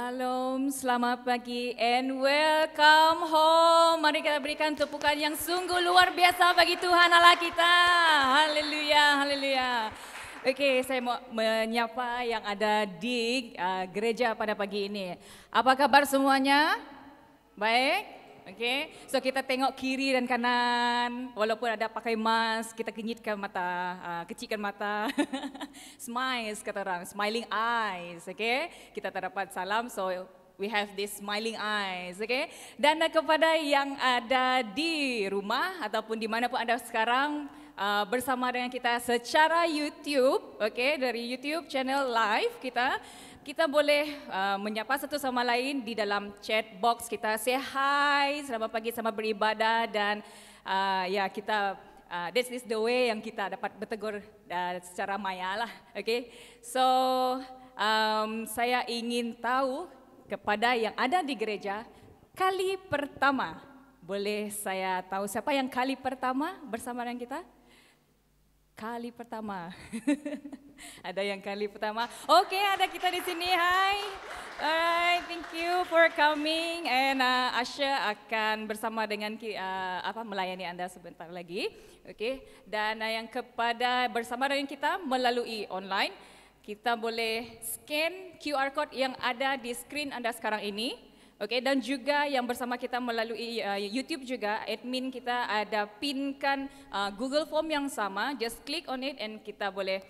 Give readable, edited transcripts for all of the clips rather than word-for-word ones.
Shalom, selamat pagi and welcome home. Mari kita berikan tepukan yang sungguh luar biasa bagi Tuhan Allah kita. Haleluya, haleluya. Oke, saya mau menyapa yang ada di gereja pada pagi ini. Apa kabar semuanya? Baik? Oke, so kita tengok kiri dan kanan, walaupun ada pakai mask, kita kenyitkan mata, kecilkan mata, smiles kata orang, smiling eyes, oke. Kita tak dapat salam, so we have this smiling eyes, oke. Dan kepada yang ada di rumah ataupun di mana pun anda sekarang, bersama dengan kita secara YouTube, oke, dari YouTube channel live kita boleh menyapa satu sama lain di dalam chat box kita. Say hi, selamat pagi, selamat beribadah dan ya kita this is the way yang kita dapat bertegur secara maya lah, okay? So saya ingin tahu kepada yang ada di gereja kali pertama, boleh saya tahu siapa yang kali pertama bersama dengan kita? Kali pertama. Ada yang kali pertama. Oke, ada kita di sini. Hai. Alright, thank you for coming. And Asha akan bersama dengan melayani anda sebentar lagi. Oke. Dan yang kepada bersama dengan kita melalui online, kita boleh scan QR code yang ada di screen anda sekarang ini. Okey, dan juga yang bersama kita melalui YouTube juga, admin kita ada pinkan Google Form yang sama, just click on it and kita boleh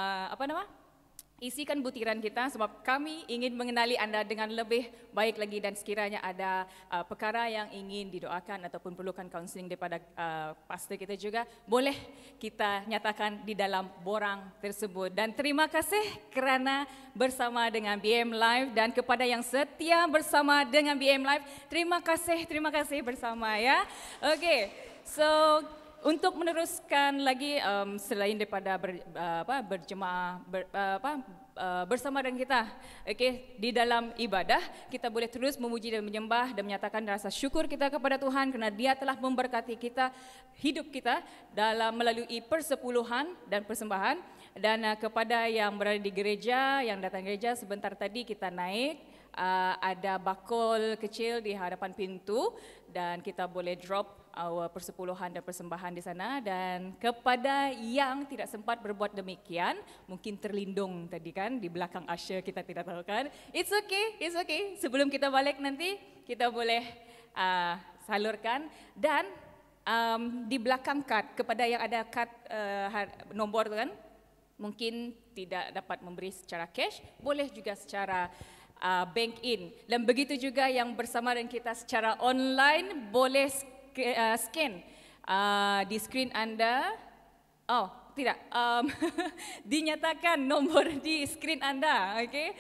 isikan butiran kita sebab kami ingin mengenali anda dengan lebih baik lagi dan sekiranya ada perkara yang ingin didoakan ataupun perlukan kaunseling daripada pastor kita juga, boleh kita nyatakan di dalam borang tersebut. Dan terima kasih kerana bersama dengan BM Live dan kepada yang setia bersama dengan BM Live, terima kasih bersama ya. Okey, so untuk meneruskan lagi selain daripada berjemaah bersama dengan kita, okay, di dalam ibadah kita boleh terus memuji dan menyembah dan menyatakan rasa syukur kita kepada Tuhan kerana Dia telah memberkati kita, hidup kita dalam melalui persepuluhan dan persembahan. Dan kepada yang berada di gereja, yang datang gereja sebentar tadi kita naik, ada bakul kecil di hadapan pintu dan kita boleh drop persepuluhan dan persembahan di sana. Dan kepada yang tidak sempat berbuat demikian, mungkin terlindung tadi kan di belakang usher, kita tidak tahu kan. It's okay. Sebelum kita balik nanti kita boleh salurkan. Dan di belakang kad, kepada yang ada kad nombor tu kan, mungkin tidak dapat memberi secara cash, boleh juga secara bank in. Dan begitu juga yang bersama dengan kita secara online, boleh scan di screen anda. Oh, tidak. Dinyatakan nombor di screen anda, okay?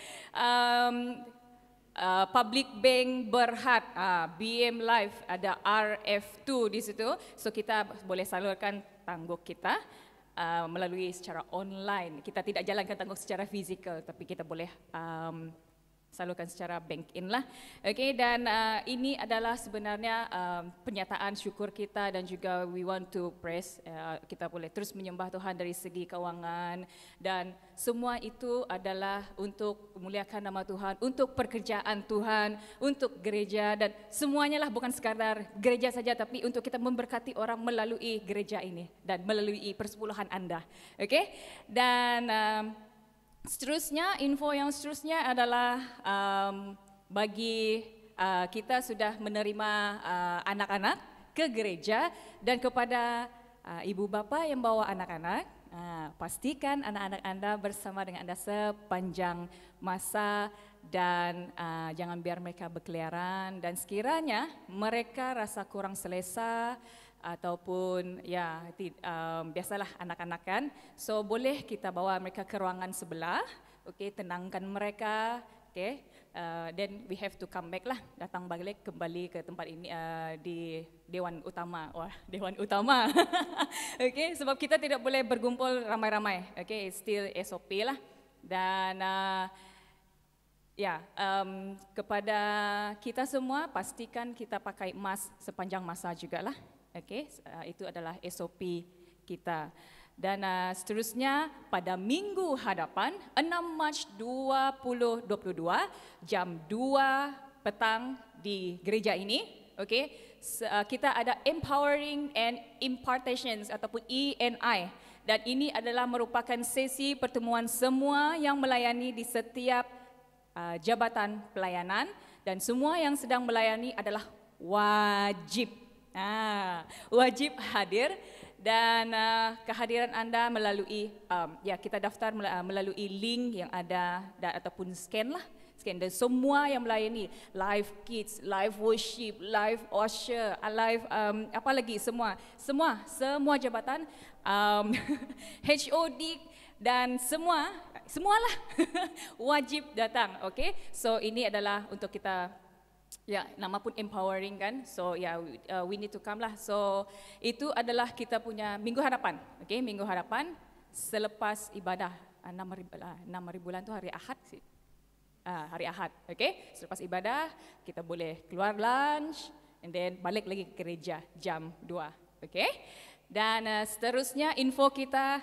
Public Bank Berhad, BM Live, ada RF2 di situ. So kita boleh salurkan tangguk kita melalui secara online. Kita tidak jalankan tangguk secara fizikal, tapi kita boleh salurkan secara bank in lah. Okay, dan ini adalah sebenarnya penyataan syukur kita dan juga we want to praise, kita boleh terus menyembah Tuhan dari segi keuangan dan semua itu adalah untuk memuliakan nama Tuhan, untuk pekerjaan Tuhan, untuk gereja dan semuanya lah, bukan sekadar gereja saja tapi untuk kita memberkati orang melalui gereja ini dan melalui persepuluhan anda. Okay, dan seterusnya, info yang seterusnya adalah bagi kita sudah menerima anak-anak ke gereja dan kepada ibu bapa yang bawa anak-anak, pastikan anak-anak anda bersama dengan anda sepanjang masa dan jangan biar mereka berkeliaran dan sekiranya mereka rasa kurang selesa ataupun ya biasalah anak-anak kan, so boleh kita bawa mereka ke ruangan sebelah, okay, tenangkan mereka, okay, then we have to come back lah, datang balik kembali ke tempat ini di Dewan Utama. Wah, Dewan Utama. Okay, sebab kita tidak boleh berkumpul ramai-ramai, okay, it's still SOP lah. Dan kepada kita semua pastikan kita pakai mask sepanjang masa jugalah. Okay, itu adalah SOP kita. Dan seterusnya pada minggu hadapan 6 Mac 2022 jam 2 petang di gereja ini, okey. Kita ada Empowering and Impartations ataupun ENI, dan ini adalah merupakan sesi pertemuan semua yang melayani di setiap jabatan pelayanan, dan semua yang sedang melayani adalah wajib wajib hadir. Dan kehadiran anda melalui kita daftar melalui link yang ada ataupun scan dan semua yang melayani live kids, live worship, live usher, live apa lagi semua jabatan HOD dan semualah wajib datang. Okey, so ini adalah untuk kita. Ya, nama pun empowering kan. So we need to come lah. So itu adalah kita punya minggu hadapan. Okey, minggu hadapan selepas ibadah 6 bulan tu hari Ahad sih. Hari Ahad. Okey, selepas ibadah kita boleh keluar lunch and then balik lagi ke gereja jam 2. Okey. Dan seterusnya info kita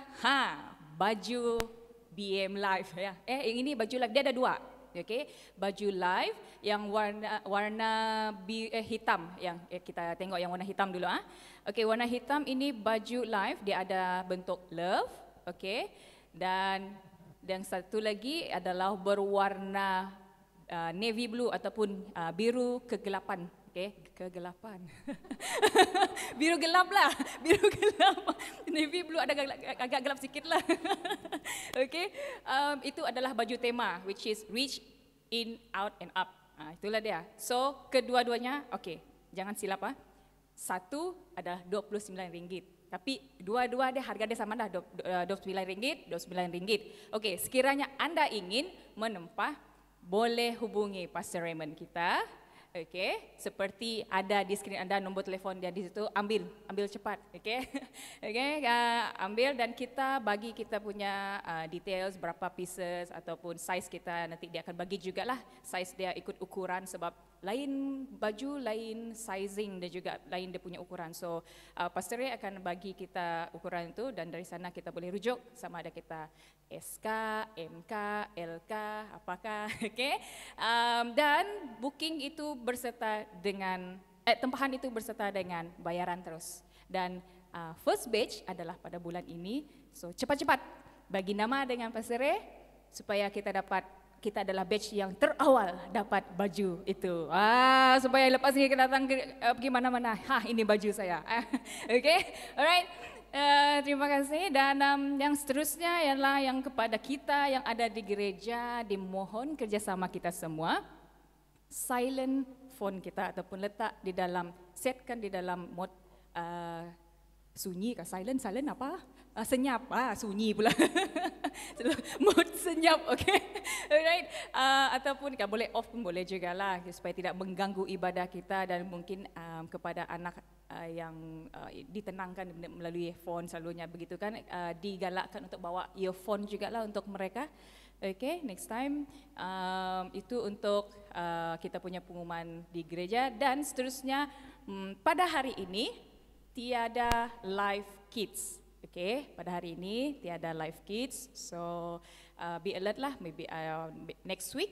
baju BM Live ya. Yang ini baju live dia ada 2. Okay, baju live yang warna hitam yang kita tengok yang warna hitam dulu Okay, warna hitam ini baju live, dia ada bentuk love, okay. Dan yang satu lagi adalah berwarna navy blue ataupun biru kegelapan. Okay, kegelapan. Biru gelap lah, biru gelap. Navy blue ada agak gelap sikit lah. Okay, itu adalah baju tema, which is reach in, out and up. Itulah dia. So kedua-duanya, okay, jangan silap satu adalah RM29. Tapi dua-dua dia harga dia sama dah, RM29, RM29. Okay, sekiranya anda ingin menempah, boleh hubungi Pastor Raymond kita. Okey, seperti ada di skrin anda nombor telefon dia di situ, ambil cepat, okey. Okey, ambil dan kita bagi kita punya details berapa pieces ataupun size kita, nanti dia akan bagi jugalah size dia ikut ukuran sebab lain baju, lain sizing dan juga lain dia punya ukuran. So Pastor Ray akan bagi kita ukuran itu dan dari sana kita boleh rujuk sama ada kita SK, MK, LK, apakah, okey. Dan booking itu berserta dengan tempahan itu berserta dengan bayaran terus. Dan first batch adalah pada bulan ini. So cepat-cepat bagi nama dengan Pastor Ray supaya kita adalah batch yang terawal dapat baju itu. Supaya lepas ni kita datang pergi mana-mana, ini baju saya. Okay, alright. Terima kasih. Dan yang seterusnya ialah yang kepada kita yang ada di gereja, dimohon kerjasama kita semua. Silent phone kita ataupun letak di dalam, setkan di dalam mode sunyi kah? Silent apa? Senyap, sunyi pula. Mode senyap, okay. Alright. Ataupun boleh off pun boleh juga lah supaya tidak mengganggu ibadah kita dan mungkin kepada anak yang ditenangkan melalui phone selalunya begitu kan, digalakkan untuk bawa earphone juga lah untuk mereka. Okay, next time itu untuk kita punya pengumuman di gereja. Dan seterusnya pada hari ini tiada live kids. Okay, pada hari ini tiada live kids, so be alert lah, maybe next week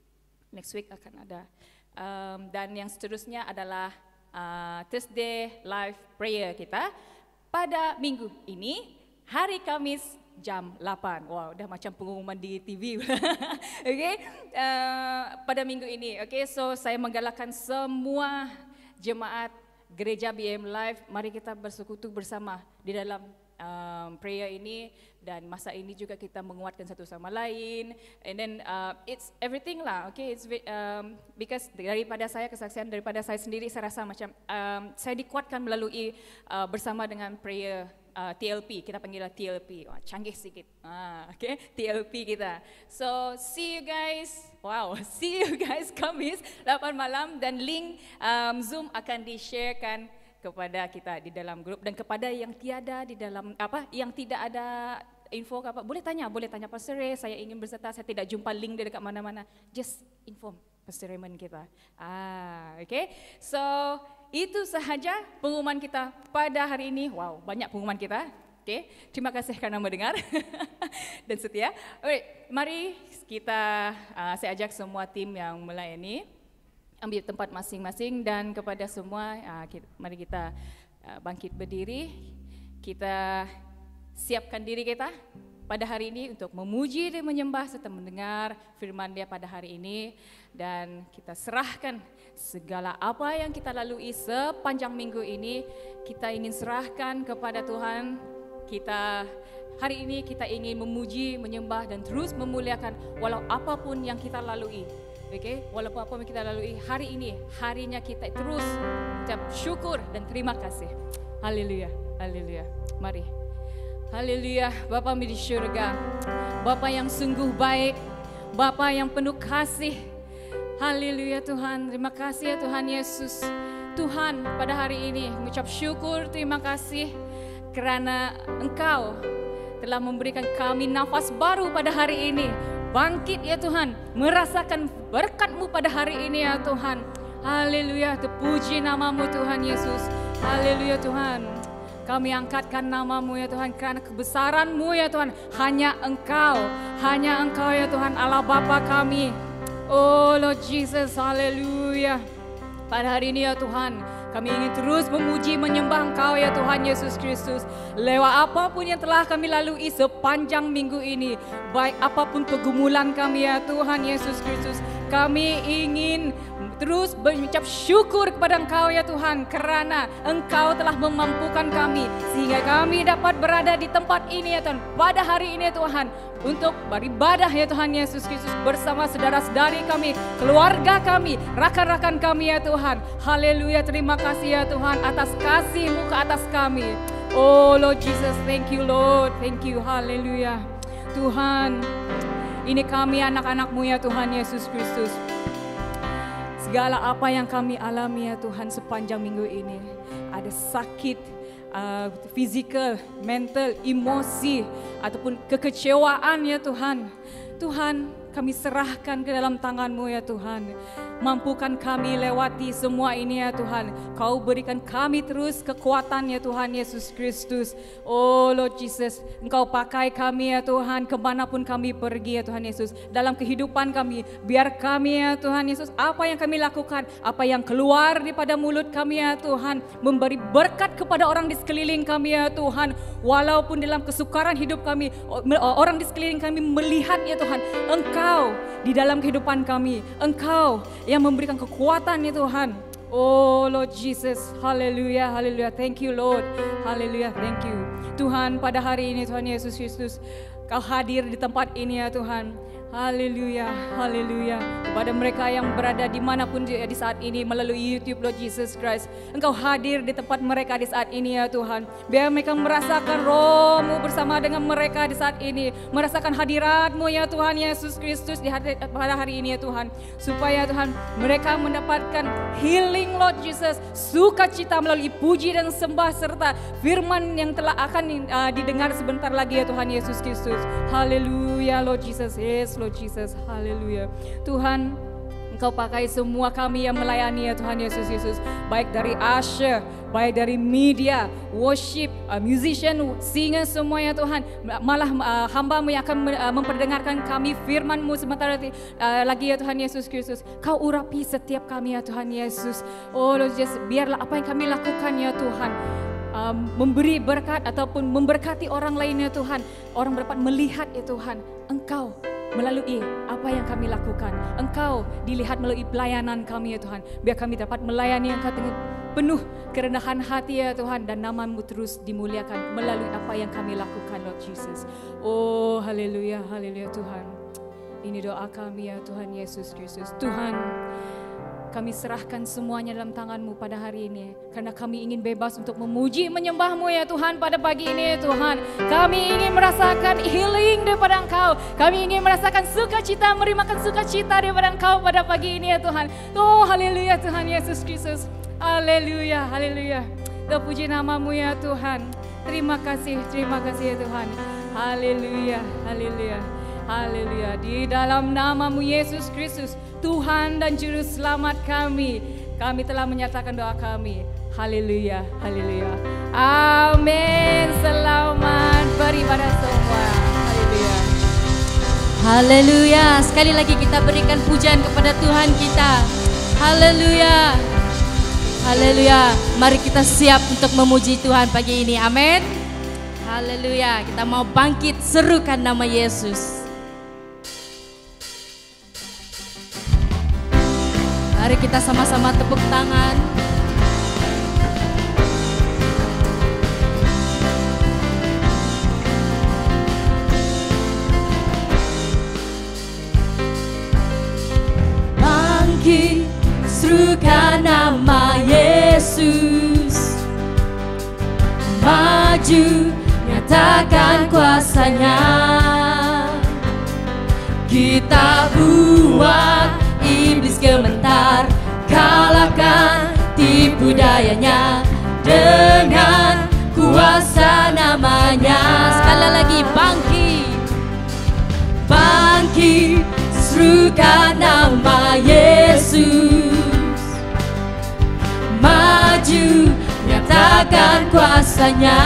akan ada. Dan yang seterusnya adalah Thursday live prayer kita pada minggu ini, hari Kamis jam 8. Wow, dah macam pengumuman di TV. Okay, pada minggu ini. Okay, so saya menggalakkan semua jemaat Gereja BM Live, mari kita bersekutu bersama di dalam prayer ini, dan masa ini juga kita menguatkan satu sama lain, and then it's everything lah, okay, it's because daripada saya, kesaksian daripada saya sendiri, saya rasa macam saya dikuatkan melalui bersama dengan prayer TLP, kita panggil TLP, canggih sikit, okay, TLP kita. So see you guys, see you guys Kamis 8 malam, dan link Zoom akan di-sharekan kepada kita di dalam grup, dan kepada yang tiada di dalam yang tidak ada info boleh tanya Pastor Ray, saya ingin berserta, saya tidak jumpa link dia dekat mana-mana, just inform Pastor Raymond kita. Okay, so itu sahaja pengumuman kita pada hari ini. Wow, banyak pengumuman kita. Oke, terima kasih karena mendengar dan setia. Alright, mari kita, saya ajak semua tim yang melayani ambil tempat masing-masing, dan kepada semua, mari kita bangkit berdiri. Kita siapkan diri kita pada hari ini untuk memuji dan menyembah serta mendengar firman Dia pada hari ini, dan kita serahkan segala apa yang kita lalui sepanjang minggu ini, kita ingin serahkan kepada Tuhan. Kita hari ini kita ingin memuji, menyembah dan terus memuliakan walau apapun yang kita lalui. Oke, walaupun apa yang kita lalui hari ini, harinya kita terus ucap syukur dan terima kasih. Haleluya, haleluya. Mari. Haleluya, Bapa di surga, Bapa yang sungguh baik, Bapa yang penuh kasih. Haleluya Tuhan, terima kasih ya Tuhan Yesus. Tuhan, pada hari ini mengucap syukur, terima kasih karena Engkau telah memberikan kami nafas baru pada hari ini. Bangkit ya Tuhan, merasakan berkat-Mu pada hari ini ya Tuhan. Haleluya, terpuji nama-Mu Tuhan Yesus. Haleluya Tuhan, kami angkatkan nama-Mu ya Tuhan, karena kebesaran-Mu ya Tuhan. Hanya Engkau ya Tuhan, Allah Bapa kami. Oh Lord Jesus, haleluya. Pada hari ini ya Tuhan, kami ingin terus memuji, menyembah Engkau ya Tuhan Yesus Kristus. Lewat apapun yang telah kami lalui sepanjang minggu ini, baik apapun pergumulan kami ya Tuhan Yesus Kristus, kami ingin terus mengucap syukur kepada Engkau ya Tuhan, karena Engkau telah memampukan kami sehingga kami dapat berada di tempat ini ya Tuhan pada hari ini ya Tuhan, untuk beribadah ya Tuhan Yesus Kristus bersama saudara-saudari kami, keluarga kami, rakan-rakan kami ya Tuhan. Haleluya, terima kasih ya Tuhan atas kasih-Mu ke atas kami. Oh Lord Jesus, thank you Lord, thank you, haleluya. Tuhan, ini kami anak-anak-Mu ya Tuhan Yesus Kristus. Segala apa yang kami alami ya Tuhan sepanjang minggu ini, ada sakit, physical, mental, emosi, ataupun kekecewaan ya Tuhan. Tuhan, kami serahkan ke dalam tangan-Mu ya Tuhan. Mampukan kami lewati semua ini ya Tuhan. Kau berikan kami terus kekuatan ya Tuhan Yesus Kristus. Oh Lord Jesus, Engkau pakai kami ya Tuhan kemanapun kami pergi ya Tuhan Yesus. Dalam kehidupan kami, biar kami ya Tuhan Yesus, apa yang kami lakukan, apa yang keluar daripada mulut kami ya Tuhan, memberi berkat kepada orang di sekeliling kami ya Tuhan. Walaupun dalam kesukaran hidup kami, orang di sekeliling kami melihat ya Tuhan, Engkau di dalam kehidupan kami, Engkau yang memberikan kekuatan ya Tuhan. Oh Lord Jesus, haleluya, haleluya, thank you Lord, haleluya, thank you. Tuhan, pada hari ini Tuhan Yesus Kristus, Kau hadir di tempat ini ya Tuhan. Haleluya, haleluya. Kepada mereka yang berada dimanapun di saat ini melalui YouTube Lord Jesus Christ, Engkau hadir di tempat mereka di saat ini ya Tuhan. Biar mereka merasakan Roh-Mu bersama dengan mereka di saat ini, merasakan hadirat-Mu ya Tuhan Yesus Kristus pada hari ini ya Tuhan. Supaya Tuhan mereka mendapatkan healing Lord Jesus, sukacita melalui puji dan sembah serta firman yang telah akan didengar sebentar lagi ya Tuhan Yesus Kristus. Haleluya Lord Jesus, yes Lord Jesus, haleluya. Tuhan, Engkau pakai semua kami yang melayani ya Tuhan Yesus Kristus, baik dari usher, baik dari media, worship, musician, singer semua ya Tuhan. Malah hamba-Mu yang akan memperdengarkan kami firman-Mu sebentar lagi ya Tuhan Yesus Kristus. Kau urapi setiap kami ya Tuhan Yesus. Oh Lord Jesus, biarlah apa yang kami lakukan ya Tuhan, memberi berkat ataupun memberkati orang lain ya Tuhan. Orang dapat melihat ya Tuhan, Engkau melalui apa yang kami lakukan. Engkau dilihat melalui pelayanan kami ya Tuhan. Biar kami dapat melayani Engkau dengan penuh kerendahan hati ya Tuhan, dan nama-Mu terus dimuliakan melalui apa yang kami lakukan Lord Jesus. Oh haleluya, haleluya Tuhan. Ini doa kami ya Tuhan Yesus Kristus. Tuhan, kami serahkan semuanya dalam tangan-Mu pada hari ini, karena kami ingin bebas untuk memuji, menyembah-Mu ya Tuhan pada pagi ini ya Tuhan. Kami ingin merasakan healing daripada Engkau. Kami ingin merasakan sukacita, merimakan sukacita daripada Engkau pada pagi ini ya Tuhan. Oh haleluya Tuhan Yesus Kristus. Haleluya, haleluya. Terpuji nama-Mu ya Tuhan. Terima kasih ya Tuhan. Haleluya, haleluya. Haleluya, di dalam nama-Mu Yesus Kristus, Tuhan dan Juru Selamat kami telah menyatakan doa kami. Haleluya, haleluya. Amin. Selamat beribadah semua. Haleluya. Haleluya. Sekali lagi kita berikan pujian kepada Tuhan kita. Haleluya. Haleluya. Mari kita siap untuk memuji Tuhan pagi ini. Amin. Haleluya. Kita mau bangkit serukan nama Yesus. Mari kita sama-sama tepuk tangan. Bangkit, serukan nama Yesus. Maju, nyatakan kuasanya. Kita buat iblis gemetar, kalahkan tipu dayanya dengan kuasa namanya. Sekali lagi, bangkit, bangkit, serukan nama Yesus. Maju, nyatakan kuasanya.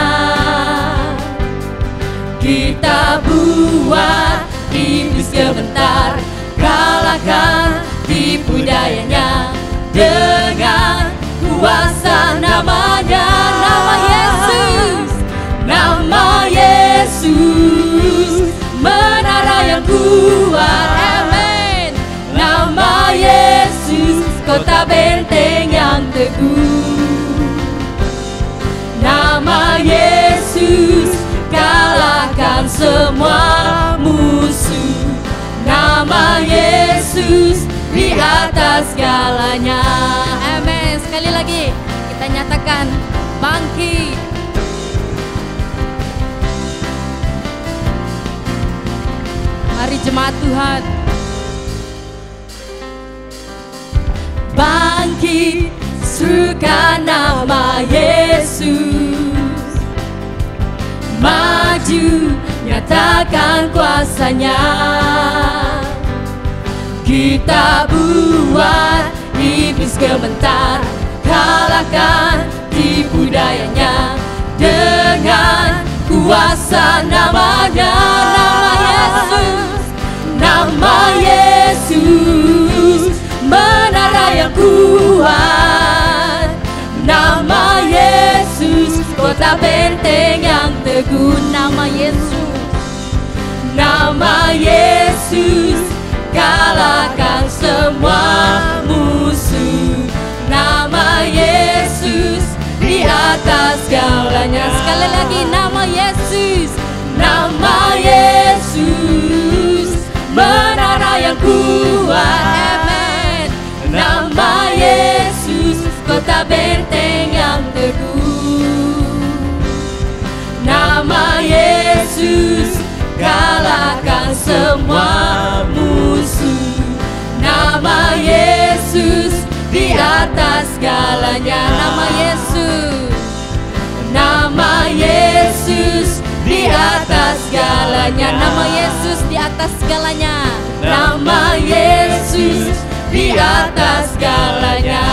Kita buat iblis gemetar, kalahkan tipu dayanya dengan kuasa namanya. Nama Yesus, nama Yesus, menara yang kuat. Amin. Nama Yesus, kota benteng yang teguh. Nama Yesus, kalahkan semua musuh. Nama Yesus di atas segalanya. Amin. Sekali lagi kita nyatakan bangkit. Mari jemaat Tuhan, bangkit, serukan nama Yesus. Maju, nyatakan kuasanya. Kita buat iblis gemetar, kalahkan tipu dayanya dengan kuasa namanya. Nama Yesus, menara yang kuat. Nama Yesus, kota benteng yang teguh. Nama Yesus, nama Yesus, kalahkan semua musuh. Nama Yesus di atas segalanya. Sekali lagi, nama Yesus, nama Yesus, menara yang kuat. Amin. Nama Yesus, kota benteng yang teguh. Nama Yesus, kalahkan semua musuh. Nama Yesus di atas segalanya. Nama Yesus, nama Yesus di atas segalanya. Nama Yesus di atas segalanya. Nama Yesus di atas segalanya.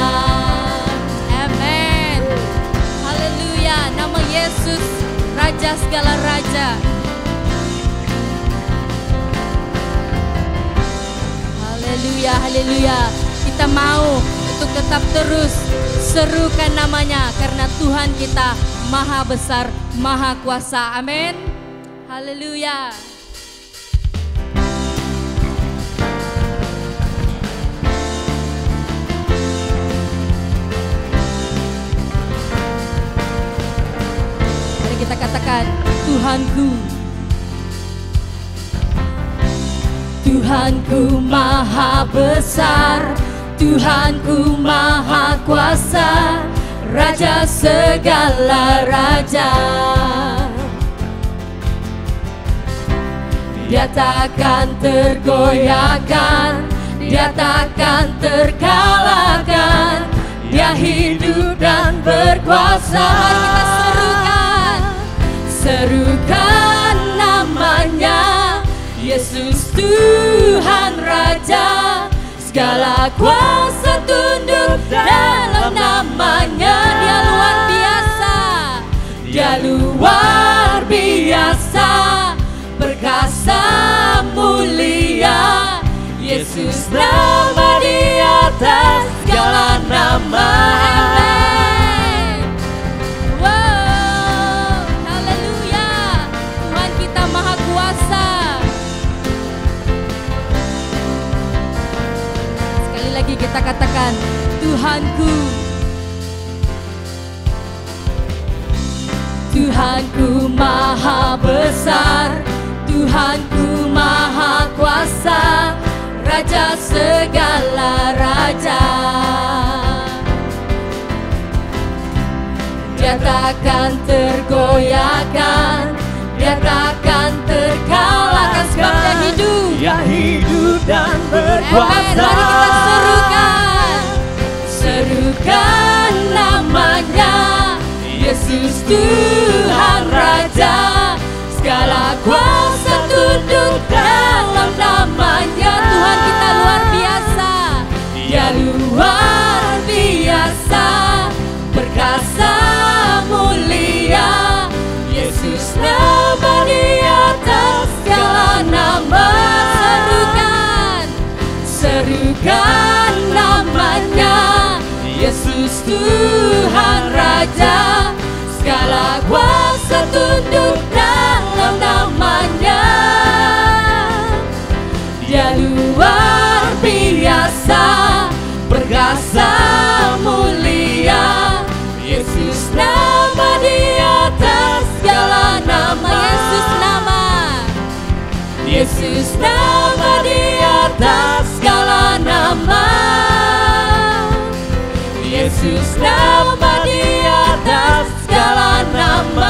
Amin. Haleluya. Nama Yesus, Raja segala raja. Haleluya, haleluya. Kita mau untuk tetap terus serukan namanya, karena Tuhan kita maha besar, maha kuasa. Amin. Haleluya. Mari kita katakan, Tuhanku, Tuhanku maha besar, Tuhanku maha kuasa, Raja segala raja. Dia takkan tergoyahkan, Dia takkan terkalahkan. Dia hidup dan berkuasa. Kita serukan, serukan namanya, Yesus Tuhan Raja. Segala kuasa tunduk hidup dalam namanya. Dia luar biasa, dia luar biasa, perkasa mulia. Yesus nama di atas segala nama. Amen. Wow, haleluya. Tuhan kita maha kuasa. Sekali lagi kita katakan, Tuhanku. Tuhanku maha besar, Tuhanku maha kuasa, Raja segala raja. Dia takkan tergoyahkan, dia takkan terkalahkan, sebab dia hidup. Dia hidup dan berkuasa. Mari kita serukan, serukan namanya. Yesus Tuhan Raja, segala kuasa tunduk dalam namanya. Tuhan kita luar biasa, dia luar biasa, perkasa mulia. Yesus nama di atas segala nama. Serukan, serukan namanya. Yesus Tuhan Raja, segala kuasa tunduk dalam namanya. Dia luar biasa, perkasa mulia. Yesus nama di atas segala nama. Yesus nama, Yesus nama di atas segala nama. Yesus nama di atas segala nama.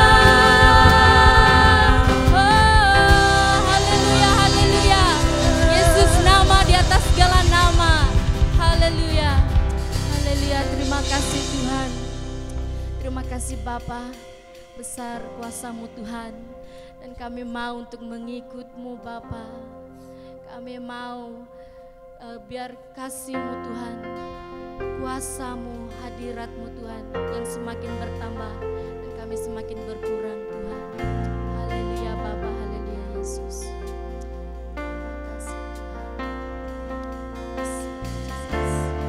Oh, haleluya, haleluya. Yesus nama di atas segala nama. Haleluya, haleluya. Terima kasih Tuhan. Terima kasih Bapa. Besar kuasa-Mu Tuhan. Dan kami mau untuk mengikut-Mu Bapa. Kami mau biar kasih-Mu Tuhan, kuasa-Mu, hadirat-Mu Tuhan yang semakin bertambah dan kami semakin berkurang Tuhan. Haleluya Bapa, haleluya Yesus. Terima kasih Tuhan. Yes, Jesus.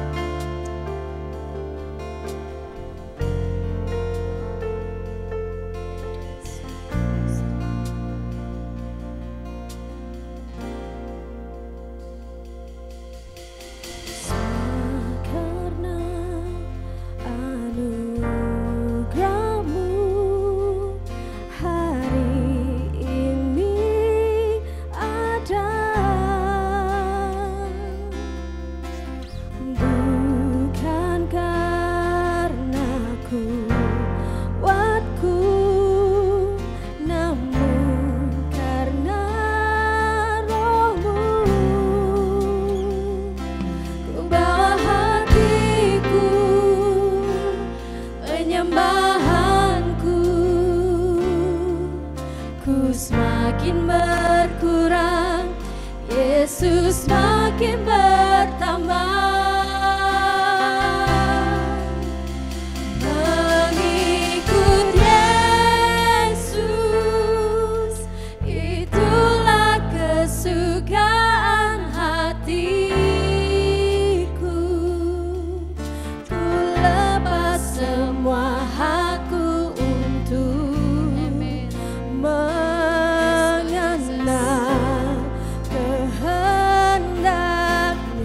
Semakin berkurang, Yesus makin bertambah. Mengikut Yesus, itulah kesukaan hatiku. Ku lepas semua hakku untuk mengenal kehendak-Nya.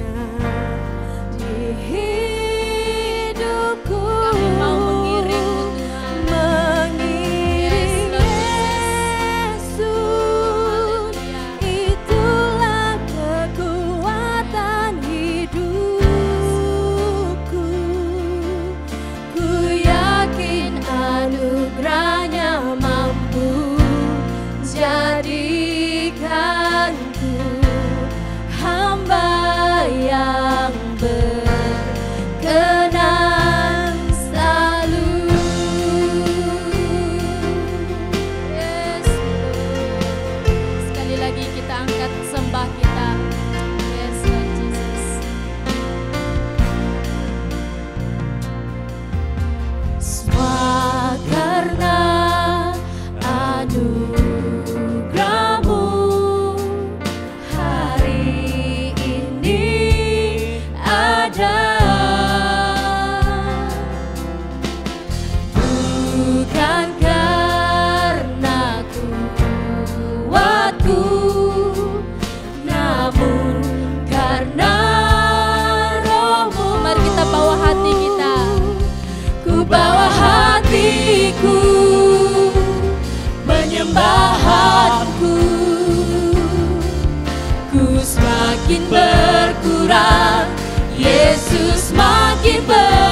bertambah, Yesus makin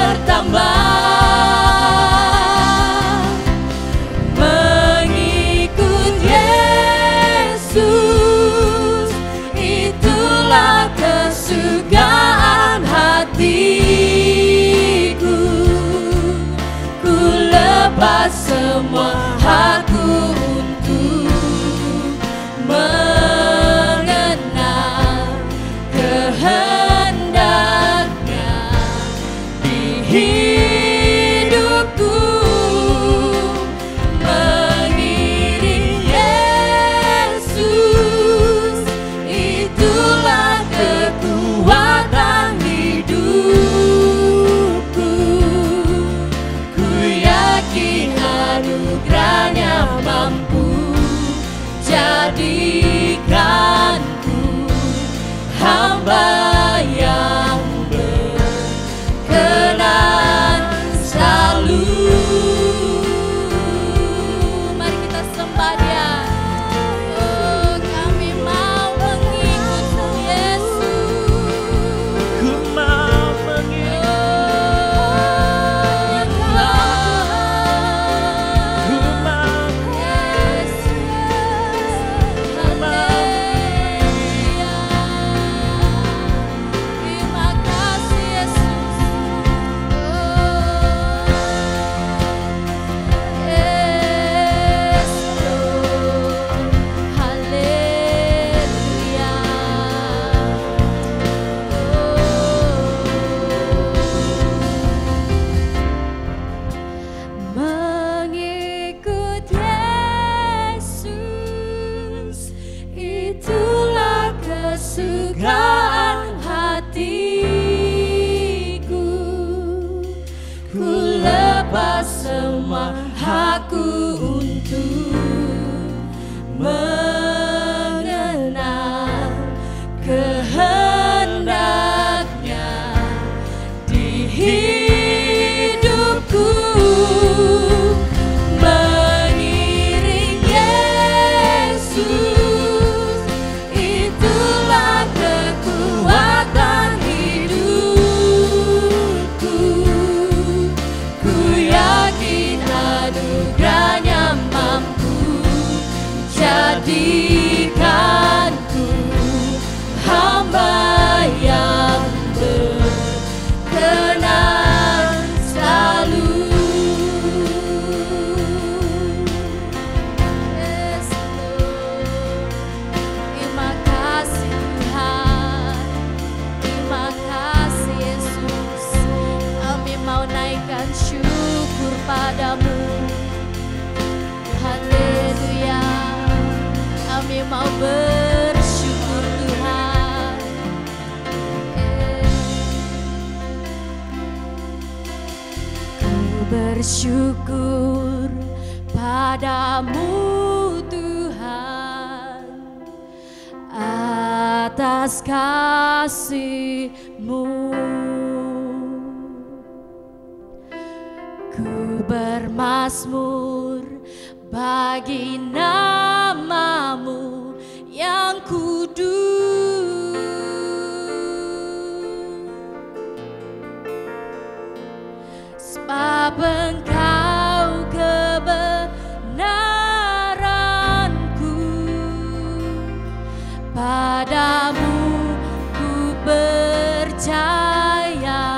bertambah. Mengikut Yesus, itulah kesukaan hatiku. Ku lepas semua hakku untuk mengenal kehendaknya di hidupku. Mengiring Yesus, itulah kekuatan hidupku. Ku yakin anugerahnya mampu jadikanku hamba yang berkenan selalu. Mari kita sembah Dia. Oh, kami mau mengikut Yesus. Ku mau mengikut, ku mau Terima kasih Yesus. Yes Lord. Haleluya. Mengikut Yesus, itulah kesukaan hatiku. Ku lepas semua hakku untuk mengenal kehendaknya di hidupku. Mengiring Yesus, itulah kekuatan hidupku. Ku yakin anugerahnya mampu jadikanku hamba yang berkenan selalu. Yes, Lord. Terima kasih Tuhan, terima kasih Yesus. Kami mau naikkan syukur padamu. Haleluya. Kami mau bersyukur Tuhan. Ku bersyukur padamu Tuhan atas kasih-Mu. Ku bermazmur bagi nama-Mu yang kudus. Sebab Engkau kebenaranku, padamu ku percaya.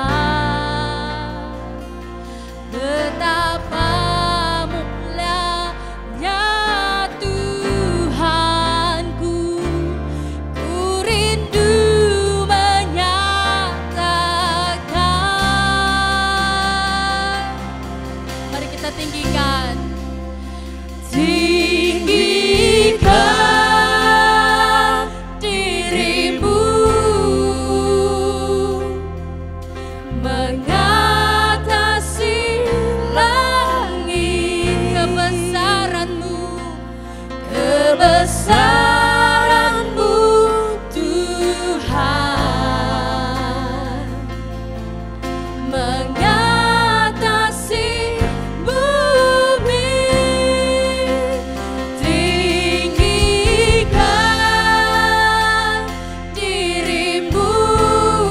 Betapa mulianya Tuhanku, ku rindu menyatakan. Mari kita tinggikan. Tinggikan dirimu, mengatasi langit. Kebesaran-Mu, kebesaran-Mu Tuhan, mengatasi bumi. Tinggikan dirimu,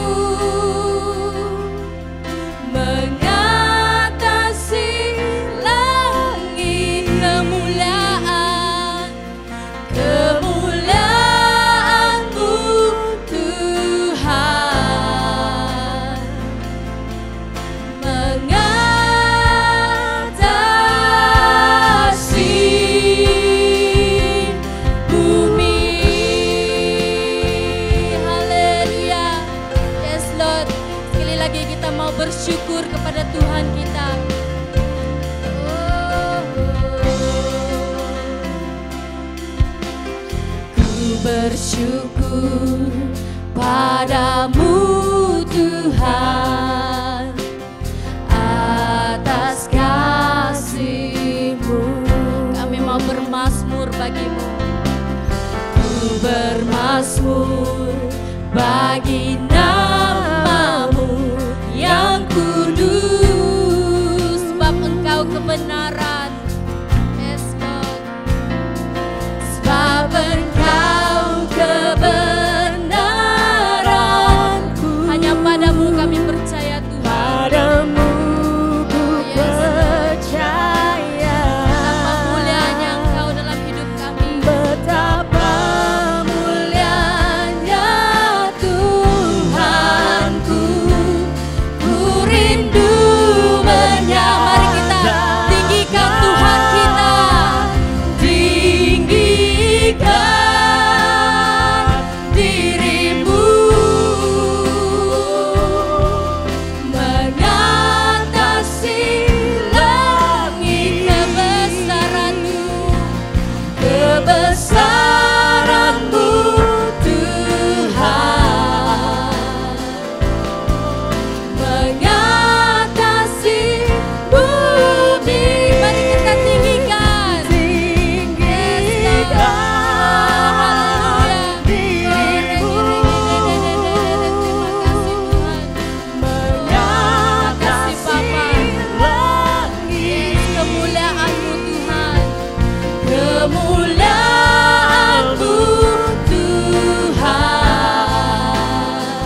kita mau bersyukur kepada Tuhan kita. Ku bersyukur padamu Tuhan atas kasih-Mu. Kami mau bermazmur bagimu. Ku bermazmur bagi nama-Mu yang kudus, sebab Engkau kebenaran. Yes, Lord. Sebab Engkau kebenaranku. Hanya padamu kami percaya Tuhan. Padamu ku percaya. Betapa mulianya Engkau dalam hidup kami. Betapa Mulianya Tuhanku, ku rindu menyapa. Mari kita tinggikan Tuhan kita, tinggikan dirimu, mengatasi langit kebesaran-Mu, kebesaran-Mu Tuhan, mengatasi bumi. Mari kita tinggikan, tinggikan dirimu, mengatasi langit kemuliaan-Mu Tuhan, kemuliaan-Mu Tuhan,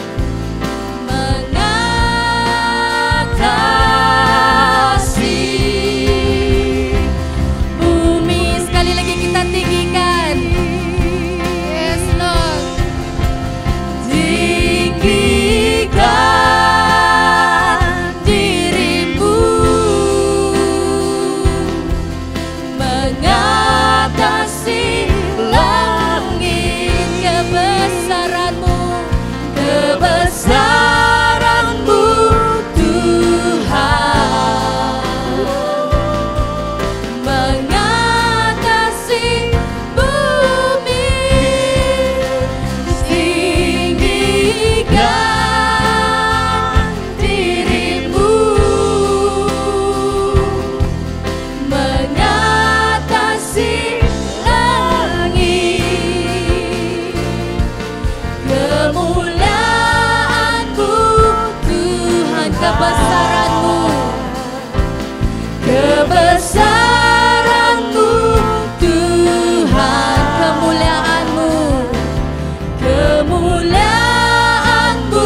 mengatasi bumi. Sekali lagi kita tinggikan. Yes, Lord. Tinggikan dirimu, mengatasi langit kebesaran-Mu, kebesaran-Mu Tuhan, mengatasi bumi. Tinggikan dirimu, mengatasi langit, kemuliaan-Mu Tuhan, kebesaran-Mu, kebesaran-Mu Tuhan, kemuliaan-Mu, kemuliaan-Mu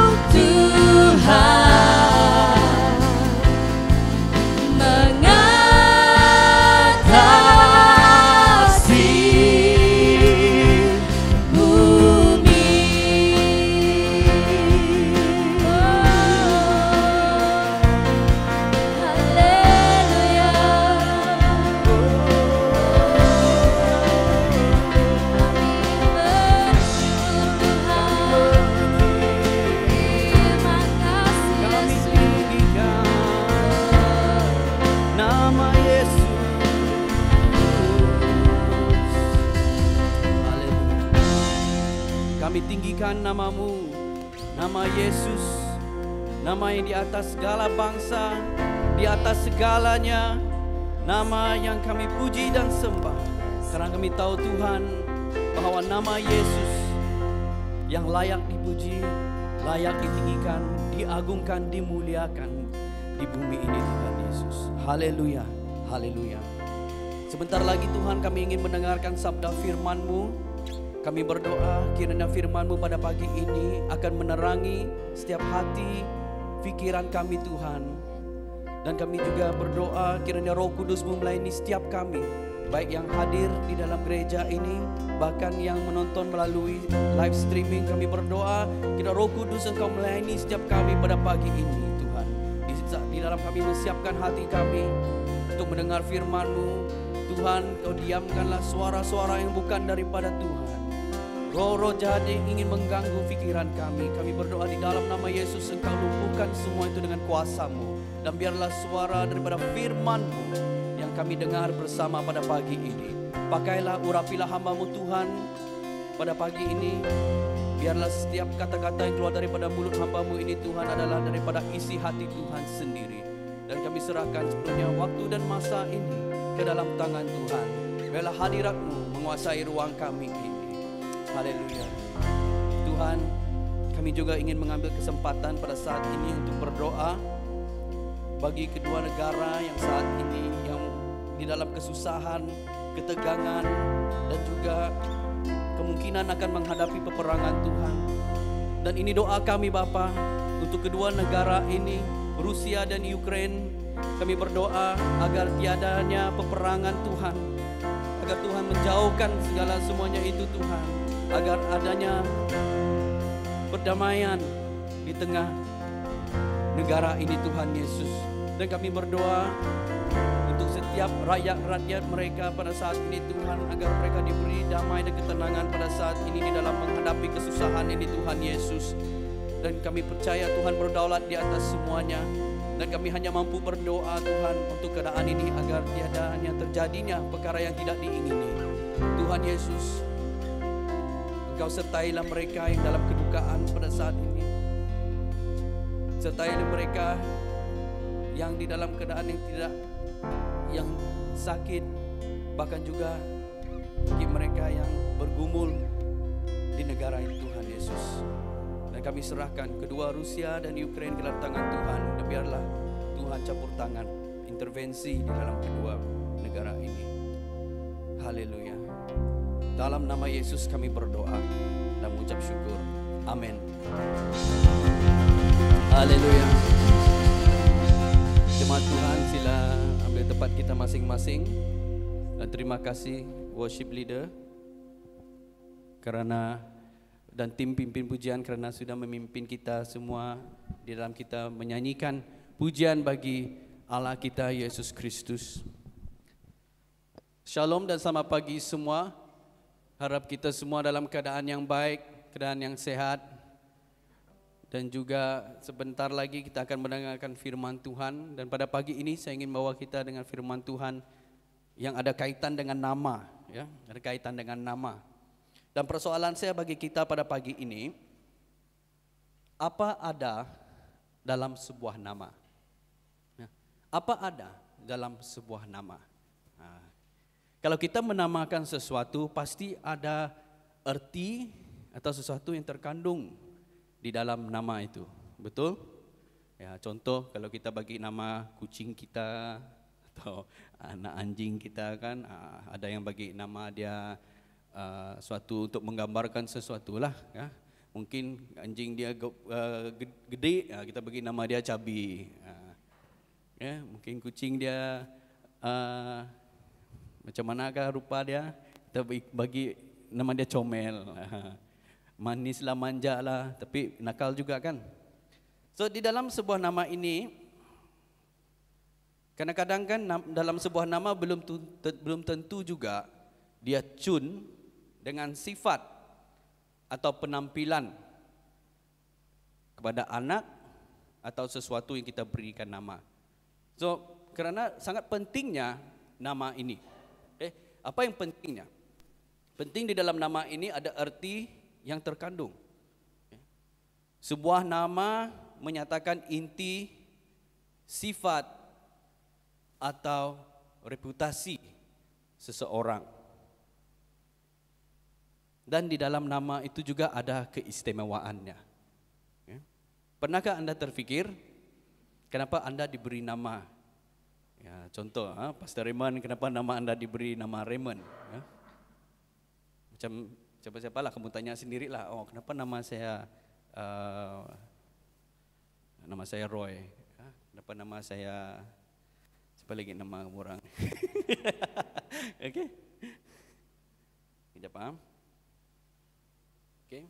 Tuhan, mengatasi bumi. Haleluya. kami tinggikan nama Yesus. Haleluya. Kami tinggikan nama-Mu, nama Yesus, nama yang di atas segala bangsa, di atas segalanya, nama yang kami puji dan sembah. Karena kami tahu Tuhan bahwa nama Yesus yang layak dipuji, layak ditinggikan, diagungkan, dimuliakan di bumi ini Tuhan Yesus. Haleluya, haleluya. Sebentar lagi Tuhan kami ingin mendengarkan sabda firman-Mu. Kami berdoa kiranya firman-Mu pada pagi ini akan menerangi setiap hati, pikiran kami Tuhan. Dan kami juga berdoa kiranya Roh Kudus-Mu melayani setiap kami, baik yang hadir di dalam gereja ini, bahkan yang menonton melalui live streaming. Kami berdoa kiranya Roh Kudus Engkau melayani setiap kami pada pagi ini Tuhan. Di dalam kami menyiapkan hati kami untuk mendengar firman-Mu Tuhan. Kau diamkanlah suara-suara yang bukan daripada Tuhan. roh-roh jahat yang ingin mengganggu pikiran kami berdoa di dalam nama Yesus, Engkau lumpuhkan semua itu dengan kuasa-Mu. Dan biarlah suara daripada firman-Mu yang kami dengar bersama pada pagi ini. Pakailah, urapilah hamba-Mu Tuhan pada pagi ini. Biarlah setiap kata-kata yang keluar daripada mulut hamba-Mu ini Tuhan adalah daripada isi hati Tuhan sendiri. Dan kami serahkan sepenuhnya waktu dan masa ini ke dalam tangan Tuhan. Biarlah hadirat-Mu menguasai ruang kami ini. Haleluya. Tuhan, kami juga ingin mengambil kesempatan pada saat ini untuk berdoa bagi kedua negara yang saat ini yang di dalam kesusahan, ketegangan, dan juga kemungkinan akan menghadapi peperangan Tuhan. Dan ini doa kami Bapa untuk kedua negara ini, Rusia dan Ukraina. Kami berdoa agar tiadanya peperangan Tuhan, agar Tuhan menjauhkan segala semuanya itu Tuhan, agar adanya perdamaian di tengah negara ini Tuhan Yesus. Dan kami berdoa untuk setiap rakyat-rakyat mereka pada saat ini Tuhan, agar mereka diberi damai dan ketenangan pada saat ini di dalam menghadapi kesusahan ini Tuhan Yesus. Dan kami percaya Tuhan berdaulat di atas semuanya. Dan kami hanya mampu berdoa Tuhan untuk keadaan ini agar tiada hanya terjadinya perkara yang tidak diingini. Tuhan Yesus, Engkau sertailah mereka yang dalam kedukaan pada saat ini. Sertailah mereka yang di dalam keadaan yang sakit, bahkan juga bagi mereka yang bergumul di negara ini Tuhan Yesus. Dan kami serahkan kedua Rusia dan Ukraina ke dalam tangan Tuhan. Dan biarlah Tuhan campur tangan, intervensi di dalam kedua negara ini. Haleluya. Dalam nama Yesus kami berdoa dan mengucap syukur. Amin. Haleluya. Jemaat Tuhan, sila ambil tempat kita masing-masing. Dan terima kasih worship leader dan tim pimpin pujian kerana sudah memimpin kita semua di dalam kita menyanyikan pujian bagi Allah kita Yesus Kristus. Shalom dan selamat pagi semua. Harap kita semua dalam keadaan yang baik, keadaan yang sehat. Dan juga sebentar lagi kita akan mendengarkan firman Tuhan. Dan pada pagi ini saya ingin bawa kita dengan firman Tuhan yang ada kaitan dengan nama, ya, ada kaitan dengan nama. Dan persoalan saya bagi kita pada pagi ini, apa ada dalam sebuah nama? Apa ada dalam sebuah nama? Kalau kita menamakan sesuatu, pasti ada arti atau sesuatu yang terkandung di dalam nama itu, betul? Ya, contoh kalau kita bagi nama kucing kita atau anak anjing kita kan, ada yang bagi nama dia suatu untuk menggambarkan sesuatu lah, ya. Mungkin anjing dia gede, ya, kita bagi nama dia cabi. Ya, mungkin kucing dia macam manakah rupa dia, kita bagi nama dia comel. Manis lah, manja lah, tapi nakal juga kan. So di dalam sebuah nama ini, kadang-kadang kan dalam sebuah nama belum tentu juga dia cun dengan sifat atau penampilan kepada anak atau sesuatu yang kita berikan nama. So kerana sangat pentingnya nama ini. Apa yang pentingnya? Penting di dalam nama ini ada arti yang terkandung. Sebuah nama menyatakan inti, sifat atau reputasi seseorang. Dan di dalam nama itu juga ada keistimewaannya. Pernahkah Anda terfikir kenapa Anda diberi nama? Ya, contoh, Pastor Raymond, kenapa nama Anda diberi nama Raymond? Ya? Macam siapa-siapalah kamu tanya sendirilah. Oh, kenapa nama saya Roy? Kenapa nama saya siapa lagi nama orang? Okey. Tidak paham? Okey.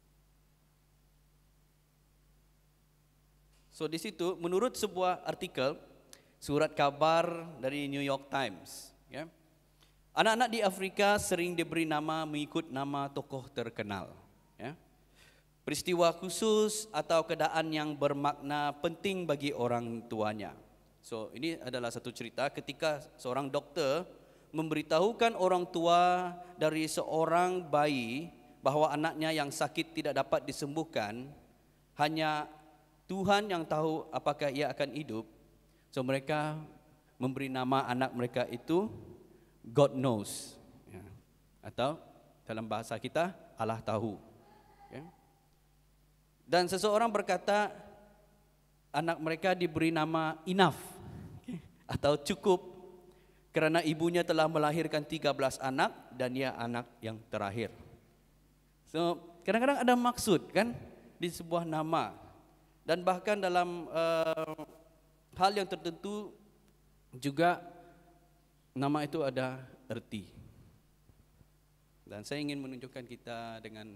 So di situ menurut sebuah artikel surat kabar dari New York Times, ya. Anak-anak di Afrika sering diberi nama mengikut nama tokoh terkenal. Ya. Peristiwa khusus atau keadaan yang bermakna penting bagi orang tuanya. So ini adalah satu cerita ketika seorang doktor memberitahukan orang tua dari seorang bayi bahawa anaknya yang sakit tidak dapat disembuhkan, hanya Tuhan yang tahu apakah ia akan hidup. So mereka memberi nama anak mereka itu God knows, ya. Atau dalam bahasa kita Allah tahu. Ya. Dan seseorang berkata anak mereka diberi nama enough, atau cukup, kerana ibunya telah melahirkan 13 anak dan ia anak yang terakhir. So kadang-kadang ada maksud kan di sebuah nama, dan bahkan dalam hal yang tertentu juga nama itu ada erti. Dan saya ingin menunjukkan kita dengan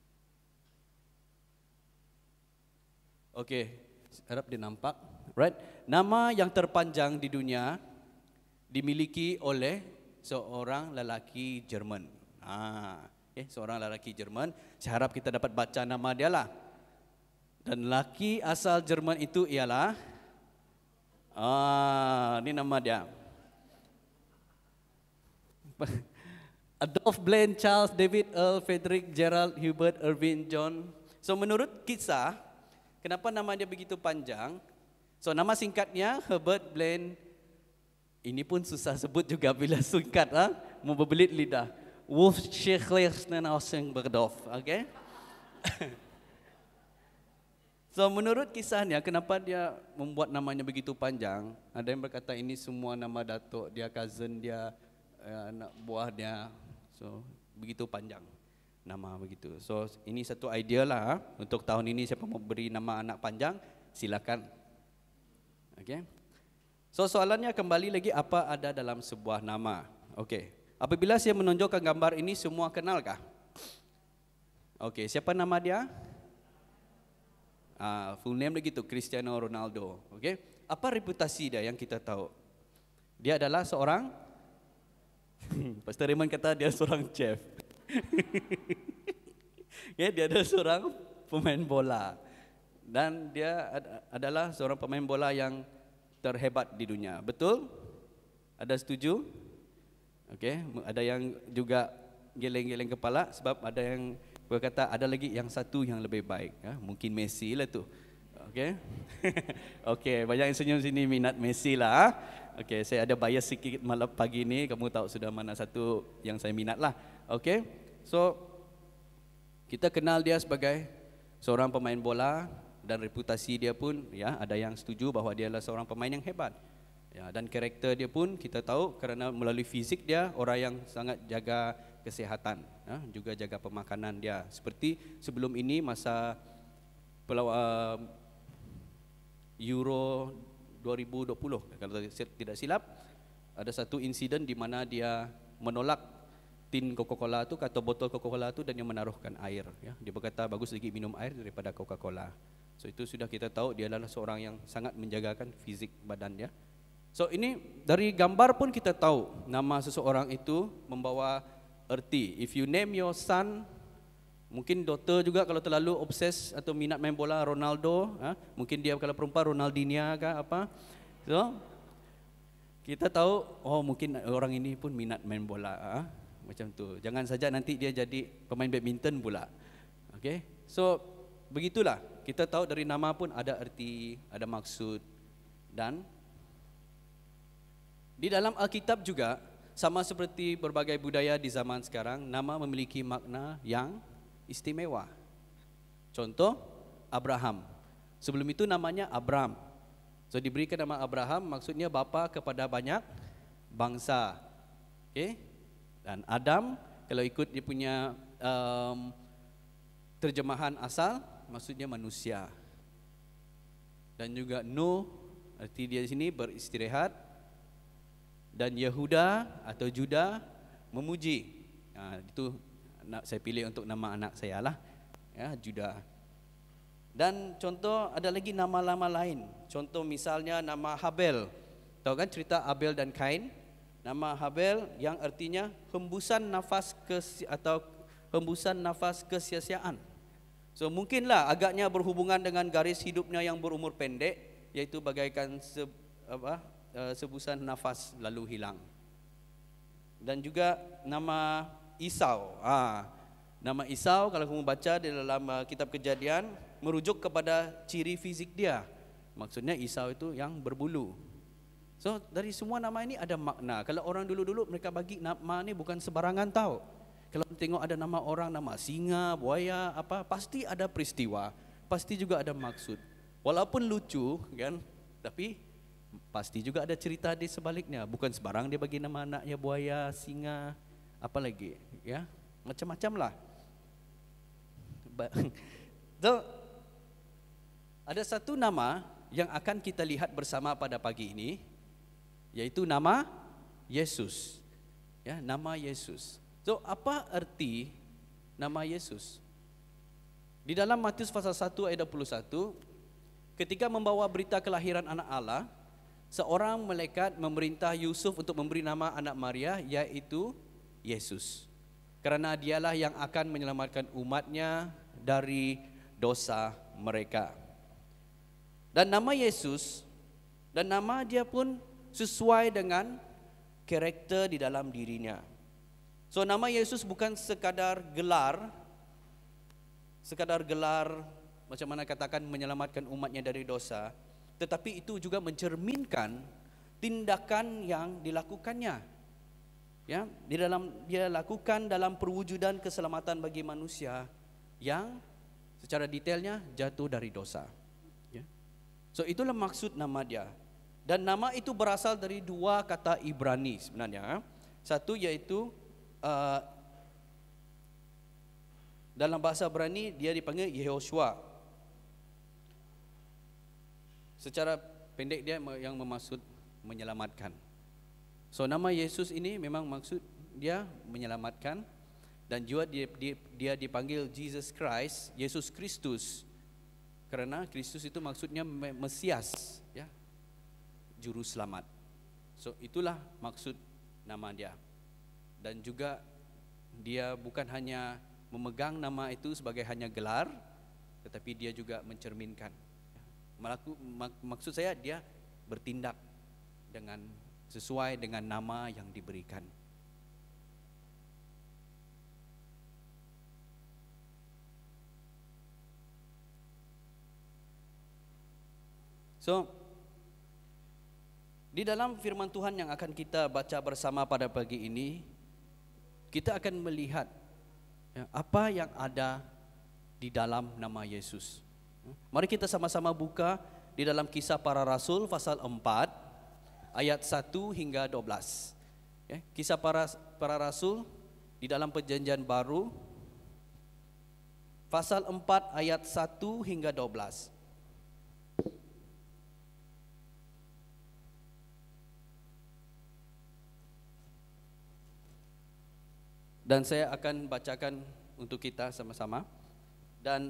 harap dia nampak. Right? Nama yang terpanjang di dunia dimiliki oleh seorang lelaki Jerman. Seorang lelaki Jerman. Saya harap kita dapat baca nama dia lah. Dan lelaki asal Jerman itu ialah ini nama dia. Adolf Blaine, Charles David Earl, Frederick Gerald Hubert Irving John. So menurut kisah, kenapa nama dia begitu panjang? So nama singkatnya Herbert Blaine. Ini pun susah sebut juga bila singkat, mau berbelit lidah. Wolfschichlersnenausenberdorf, okay? So menurut kisahnya, kenapa dia membuat namanya begitu panjang? Ada yang berkata ini semua nama datuk dia, cousin dia, anak buah dia. So begitu panjang nama begitu. So ini satu idea lah untuk tahun ini, siapa mau beri nama anak panjang silakan. Okay. So soalannya kembali lagi, apa ada dalam sebuah nama? Okay. Apabila saya menunjukkan gambar ini, semua kenalkah? Okay, siapa nama dia? Full name begitu, Cristiano Ronaldo. Okay. Apa reputasi dia yang kita tahu? Dia adalah seorang Pastor Raymond kata dia seorang chef. Dia adalah seorang pemain bola. Dan dia adalah seorang pemain bola yang terhebat di dunia. Betul? Ada setuju? Okey, ada yang juga geleng-geleng kepala sebab ada yang berkata ada lagi yang satu yang lebih baik. Mungkin Messi lah tu. Okey. Okey, banyak yang senyum sini minat Messi lah. Okey, saya ada bias sikit malam pagi ni, kamu tahu sudah mana satu yang saya minat lah. Okey. So kita kenal dia sebagai seorang pemain bola dan reputasi dia pun ya ada yang setuju bahawa dia adalah seorang pemain yang hebat. Ya, dan karakter dia pun kita tahu kerana melalui fisik dia orang yang sangat jaga kesihatan, ya, juga jaga pemakanan dia. Seperti sebelum ini masa Euro 2020 kalau tidak silap, ada satu insiden di mana dia menolak tin Coca-Cola tu, atau botol Coca-Cola tu, dan dia menaruhkan air, ya. Dia berkata bagus lagi minum air daripada Coca-Cola. So itu sudah kita tahu dia adalah seorang yang sangat menjagakan fizik badan dia. So ini dari gambar pun kita tahu nama seseorang itu membawa erti. If you name your son, mungkin doktor juga kalau terlalu obses atau minat main bola Ronaldo, mungkin dia kalau perempuan Ronaldinia ke apa. So kita tahu oh mungkin orang ini pun minat main bola, macam tu. Jangan saja nanti dia jadi pemain badminton pula. Okay? So begitulah, kita tahu dari nama pun ada erti, ada maksud. Dan di dalam Alkitab juga sama seperti berbagai budaya di zaman sekarang, nama memiliki makna yang istimewa. Contoh Abraham. Sebelum itu namanya Abram. So diberikan nama Abraham maksudnya bapa kepada banyak bangsa. Okay? Dan Adam kalau ikut dia punya terjemahan asal maksudnya manusia. Dan juga Nuh, arti dia di sini beristirahat. Dan Yehuda atau Juda memuji. Itu saya pilih untuk nama anak saya lah, ya, Juda. Dan contoh ada lagi nama-nama lain. Contoh misalnya nama Habel. Tahu kan cerita Abel dan Kain? Nama Habel yang artinya hembusan nafas atau hembusan nafas kesia-siaan. So mungkinlah agaknya berhubungan dengan garis hidupnya yang berumur pendek, yaitu bagaikan sebusan nafas lalu hilang. Dan juga nama Esau. Nama Esau kalau kamu baca di dalam kitab Kejadian merujuk kepada ciri fizik dia. Maksudnya Esau itu yang berbulu. So dari semua nama ini ada makna. Kalau orang dulu-dulu mereka bagi nama ni bukan sebarangan tahu. Kalau tengok ada nama orang, nama singa, buaya, pasti ada peristiwa, pasti juga ada maksud. Walaupun lucu kan, tapi pasti juga ada cerita di sebaliknya. Bukan sebarang dia bagi nama anaknya buaya, singa, apa lagi, ya, macam-macam lah. So, ada satu nama yang akan kita lihat bersama pada pagi ini, yaitu nama Yesus. Ya, nama Yesus. So, apa arti nama Yesus? Di dalam Matius pasal 1 ayat 21, ketika membawa berita kelahiran anak Allah, seorang malaikat memerintah Yusuf untuk memberi nama anak Maria, yaitu Yesus. Karena dialah yang akan menyelamatkan umatnya dari dosa mereka. Dan nama Yesus, dan nama dia pun sesuai dengan karakter di dalam dirinya. So nama Yesus bukan sekadar gelar macam mana katakan menyelamatkan umatnya dari dosa, tetapi itu juga mencerminkan tindakan yang dilakukannya. Ya, dia lakukan dalam perwujudan keselamatan bagi manusia yang secara detailnya jatuh dari dosa. Ya. So itulah maksud nama dia. Dan nama itu berasal dari dua kata Ibrani sebenarnya. Satu yaitu dalam bahasa Ibrani dia dipanggil Yehoshua. Secara pendek dia yang bermaksud menyelamatkan. So nama Yesus ini memang maksud dia menyelamatkan, dan juga dia dipanggil Jesus Christ, Yesus Kristus, karena Kristus itu maksudnya Mesias, ya, juru selamat. So itulah maksud nama dia. Dan juga dia bukan hanya memegang nama itu sebagai hanya gelar, tetapi dia juga mencerminkan. Maksud saya dia bertindak dengan sesuai dengan nama yang diberikan. So, di dalam firman Tuhan yang akan kita baca bersama pada pagi ini, kita akan melihat apa yang ada di dalam nama Yesus. Mari kita sama-sama buka di dalam Kisah Para Rasul pasal 4 ayat 1 hingga 12. Kisah Para Rasul di dalam Perjanjian Baru pasal 4 ayat 1 hingga 12. Dan saya akan bacakan untuk kita sama-sama. Dan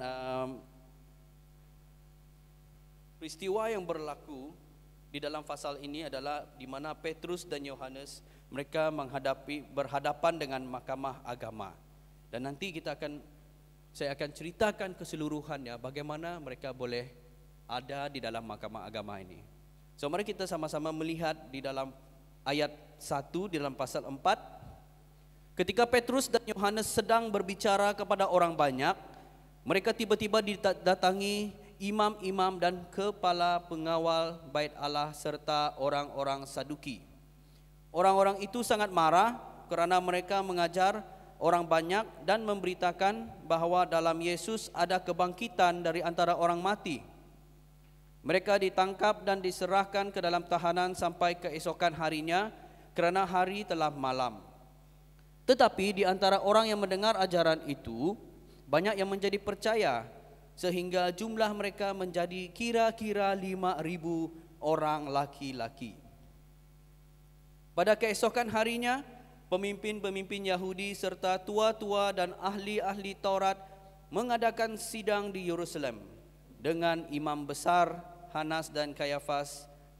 peristiwa yang berlaku di dalam pasal ini adalah di mana Petrus dan Yohanes mereka berhadapan dengan mahkamah agama. Dan nanti saya akan ceritakan keseluruhannya bagaimana mereka boleh ada di dalam mahkamah agama ini. So mari kita sama-sama melihat di dalam ayat 1 di dalam pasal 4. Ketika Petrus dan Yohanes sedang berbicara kepada orang banyak, mereka tiba-tiba didatangi imam-imam dan kepala pengawal bait Allah serta orang-orang Saduki. Orang-orang itu sangat marah kerana mereka mengajar orang banyak dan memberitakan bahwa dalam Yesus ada kebangkitan dari antara orang mati. Mereka ditangkap dan diserahkan ke dalam tahanan sampai keesokan harinya kerana hari telah malam. Tetapi di antara orang yang mendengar ajaran itu, banyak yang menjadi percaya, sehingga jumlah mereka menjadi kira-kira 5,000 orang laki-laki. Pada keesokan harinya, pemimpin-pemimpin Yahudi serta tua-tua dan ahli-ahli Taurat mengadakan sidang di Yerusalem dengan imam besar Hanas dan Kayafas,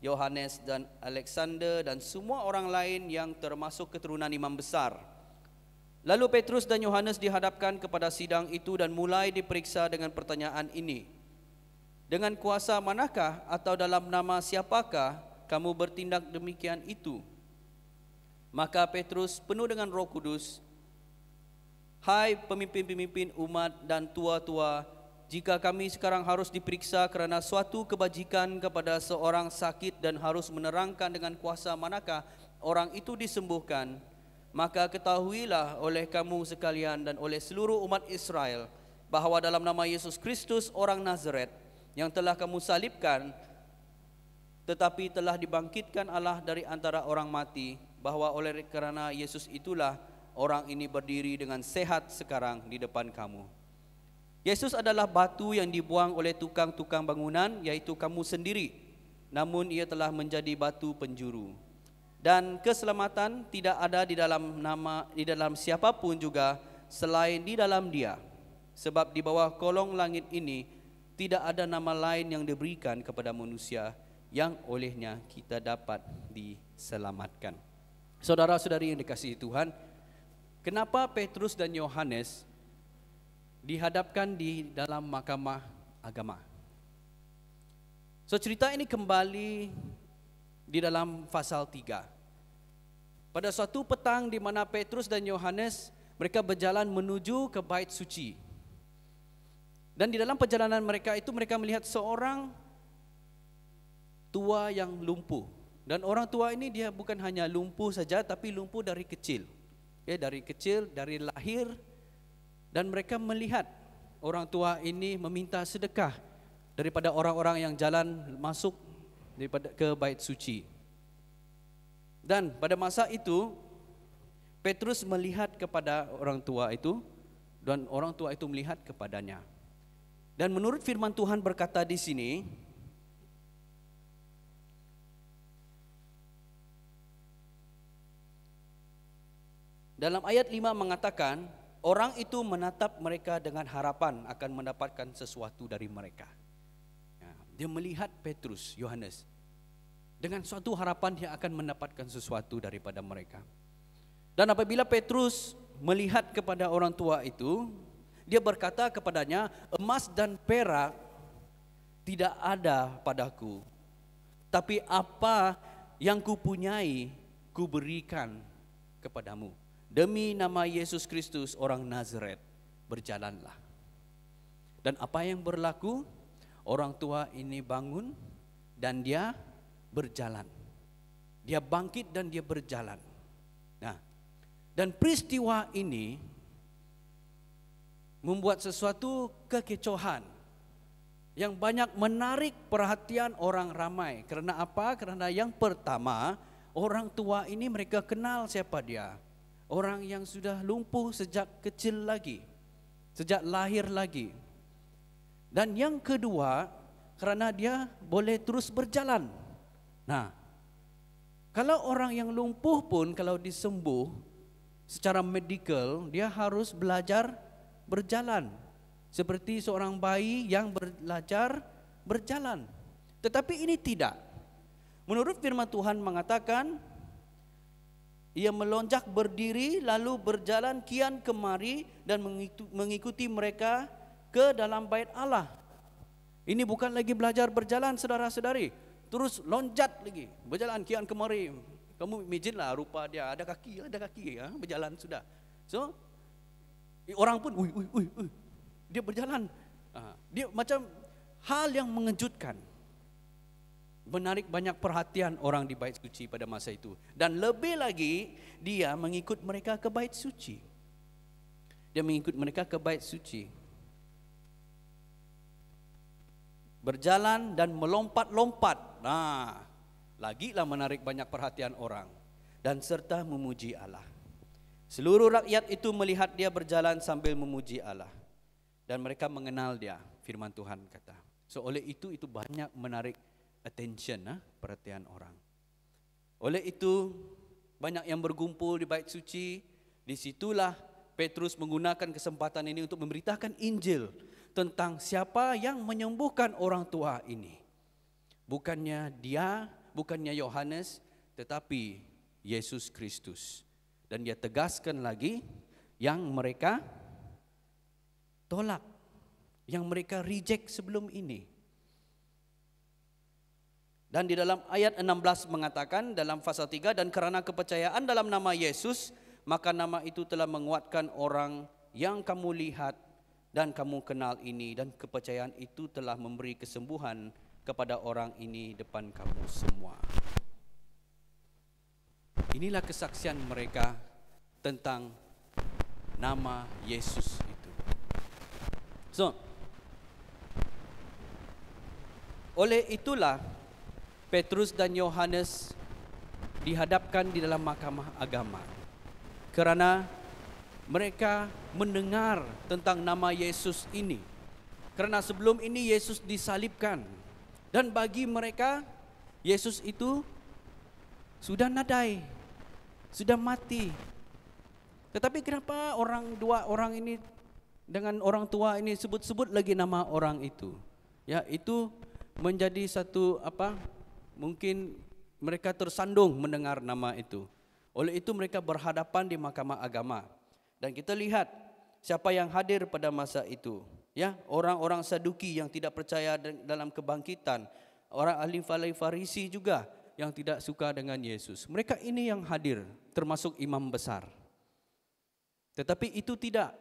Yohanes dan Alexander dan semua orang lain yang termasuk keturunan imam besar. Lalu Petrus dan Yohanes dihadapkan kepada sidang itu dan mulai diperiksa dengan pertanyaan ini. Dengan kuasa manakah atau dalam nama siapakah kamu bertindak demikian itu? Maka Petrus penuh dengan Roh Kudus, hai pemimpin-pemimpin umat dan tua-tua, jika kami sekarang harus diperiksa kerana suatu kebajikan kepada seorang sakit dan harus menerangkan dengan kuasa manakah orang itu disembuhkan, maka ketahuilah oleh kamu sekalian dan oleh seluruh umat Israel bahawa dalam nama Yesus Kristus orang Nazaret yang telah kamu salibkan tetapi telah dibangkitkan Allah dari antara orang mati, bahawa oleh kerana Yesus itulah orang ini berdiri dengan sehat sekarang di depan kamu. Yesus adalah batu yang dibuang oleh tukang-tukang bangunan, yaitu kamu sendiri. Namun ia telah menjadi batu penjuru. Dan keselamatan tidak ada di dalam siapapun juga selain di dalam Dia. Sebab di bawah kolong langit ini tidak ada nama lain yang diberikan kepada manusia yang olehnya kita dapat diselamatkan. Saudara-saudari yang dikasihi Tuhan, kenapa Petrus dan Yohanes dihadapkan di dalam mahkamah agama? So cerita ini kembali di dalam pasal 3. Pada suatu petang di mana Petrus dan Yohanes mereka berjalan menuju ke bait suci. Dan di dalam perjalanan mereka itu mereka melihat seorang tua yang lumpuh. Dan orang tua ini dia bukan hanya lumpuh saja tapi lumpuh dari kecil. Ya, dari kecil, dari lahir. Dan mereka melihat orang tua ini meminta sedekah daripada orang-orang yang jalan masuk daripada ke bait suci. Dan pada masa itu Petrus melihat kepada orang tua itu dan orang tua itu melihat kepadanya. Dan menurut firman Tuhan berkata di sini, dalam ayat 5 mengatakan, orang itu menatap mereka dengan harapan akan mendapatkan sesuatu dari mereka. Dia melihat Petrus, Yohanes, dengan suatu harapan dia akan mendapatkan sesuatu daripada mereka. Dan apabila Petrus melihat kepada orang tua itu, dia berkata kepadanya, emas dan perak tidak ada padaku, tapi apa yang kupunyai kuberikan kepadamu. Demi nama Yesus Kristus orang Nazaret, berjalanlah. Dan apa yang berlaku? Orang tua ini bangun dan dia berjalan. Dia bangkit dan dia berjalan. Nah, dan peristiwa ini membuat sesuatu kekecohan yang banyak menarik perhatian orang ramai. Kerana apa? Kerana yang pertama, orang tua ini mereka kenal siapa dia. Orang yang sudah lumpuh sejak kecil lagi, sejak lahir lagi. Dan yang kedua, kerana dia boleh terus berjalan. Nah, kalau orang yang lumpuh pun kalau disembuh secara medikal, dia harus belajar berjalan. Seperti seorang bayi yang belajar berjalan. Tetapi ini tidak. Menurut firman Tuhan mengatakan, ia melonjak berdiri lalu berjalan kian kemari dan mengikuti mereka ke dalam bait Allah. Ini bukan lagi belajar berjalan, saudara-saudari. Terus loncat lagi, berjalan kian kemari. Kamu imagine lah rupa dia, ada kaki ya, berjalan sudah. So, orang pun, dia berjalan. Dia macam hal yang mengejutkan. Menarik banyak perhatian orang di bait suci pada masa itu. Dan lebih lagi, dia mengikut mereka ke bait suci. Dia mengikut mereka ke bait suci. Berjalan dan melompat-lompat. Nah, lagilah menarik banyak perhatian orang. Dan serta memuji Allah. Seluruh rakyat itu melihat dia berjalan sambil memuji Allah. Dan mereka mengenal dia, firman Tuhan kata. So oleh itu banyak menarik attention, perhatian orang. Oleh itu banyak yang berkumpul di bait suci. Disitulah Petrus menggunakan kesempatan ini untuk memberitakan Injil tentang siapa yang menyembuhkan orang tua ini. Bukannya dia, bukannya Yohanes, tetapi Yesus Kristus. Dan dia tegaskan lagi yang mereka tolak, yang mereka reject sebelum ini. Dan di dalam ayat 16 mengatakan dalam pasal 3, dan karena kepercayaan dalam nama Yesus, maka nama itu telah menguatkan orang yang kamu lihat dan kamu kenal ini, dan kepercayaan itu telah memberi kesembuhan kepada orang ini depan kamu semua. Inilah kesaksian mereka tentang nama Yesus itu. So, oleh itulah Petrus dan Yohanes dihadapkan di dalam mahkamah agama, karena mereka mendengar tentang nama Yesus ini. Karena sebelum ini Yesus disalibkan, dan bagi mereka Yesus itu sudah nadai, sudah mati. Tetapi kenapa dua orang ini dengan orang tua ini sebut-sebut lagi nama orang itu? Ya, itu menjadi satu mungkin mereka tersandung mendengar nama itu. Oleh itu mereka berhadapan di mahkamah agama. Dan kita lihat siapa yang hadir pada masa itu. Ya, orang-orang Saduki yang tidak percaya dalam kebangkitan, orang ahli Farisi juga yang tidak suka dengan Yesus. Mereka ini yang hadir, termasuk imam besar. Tetapi itu tidak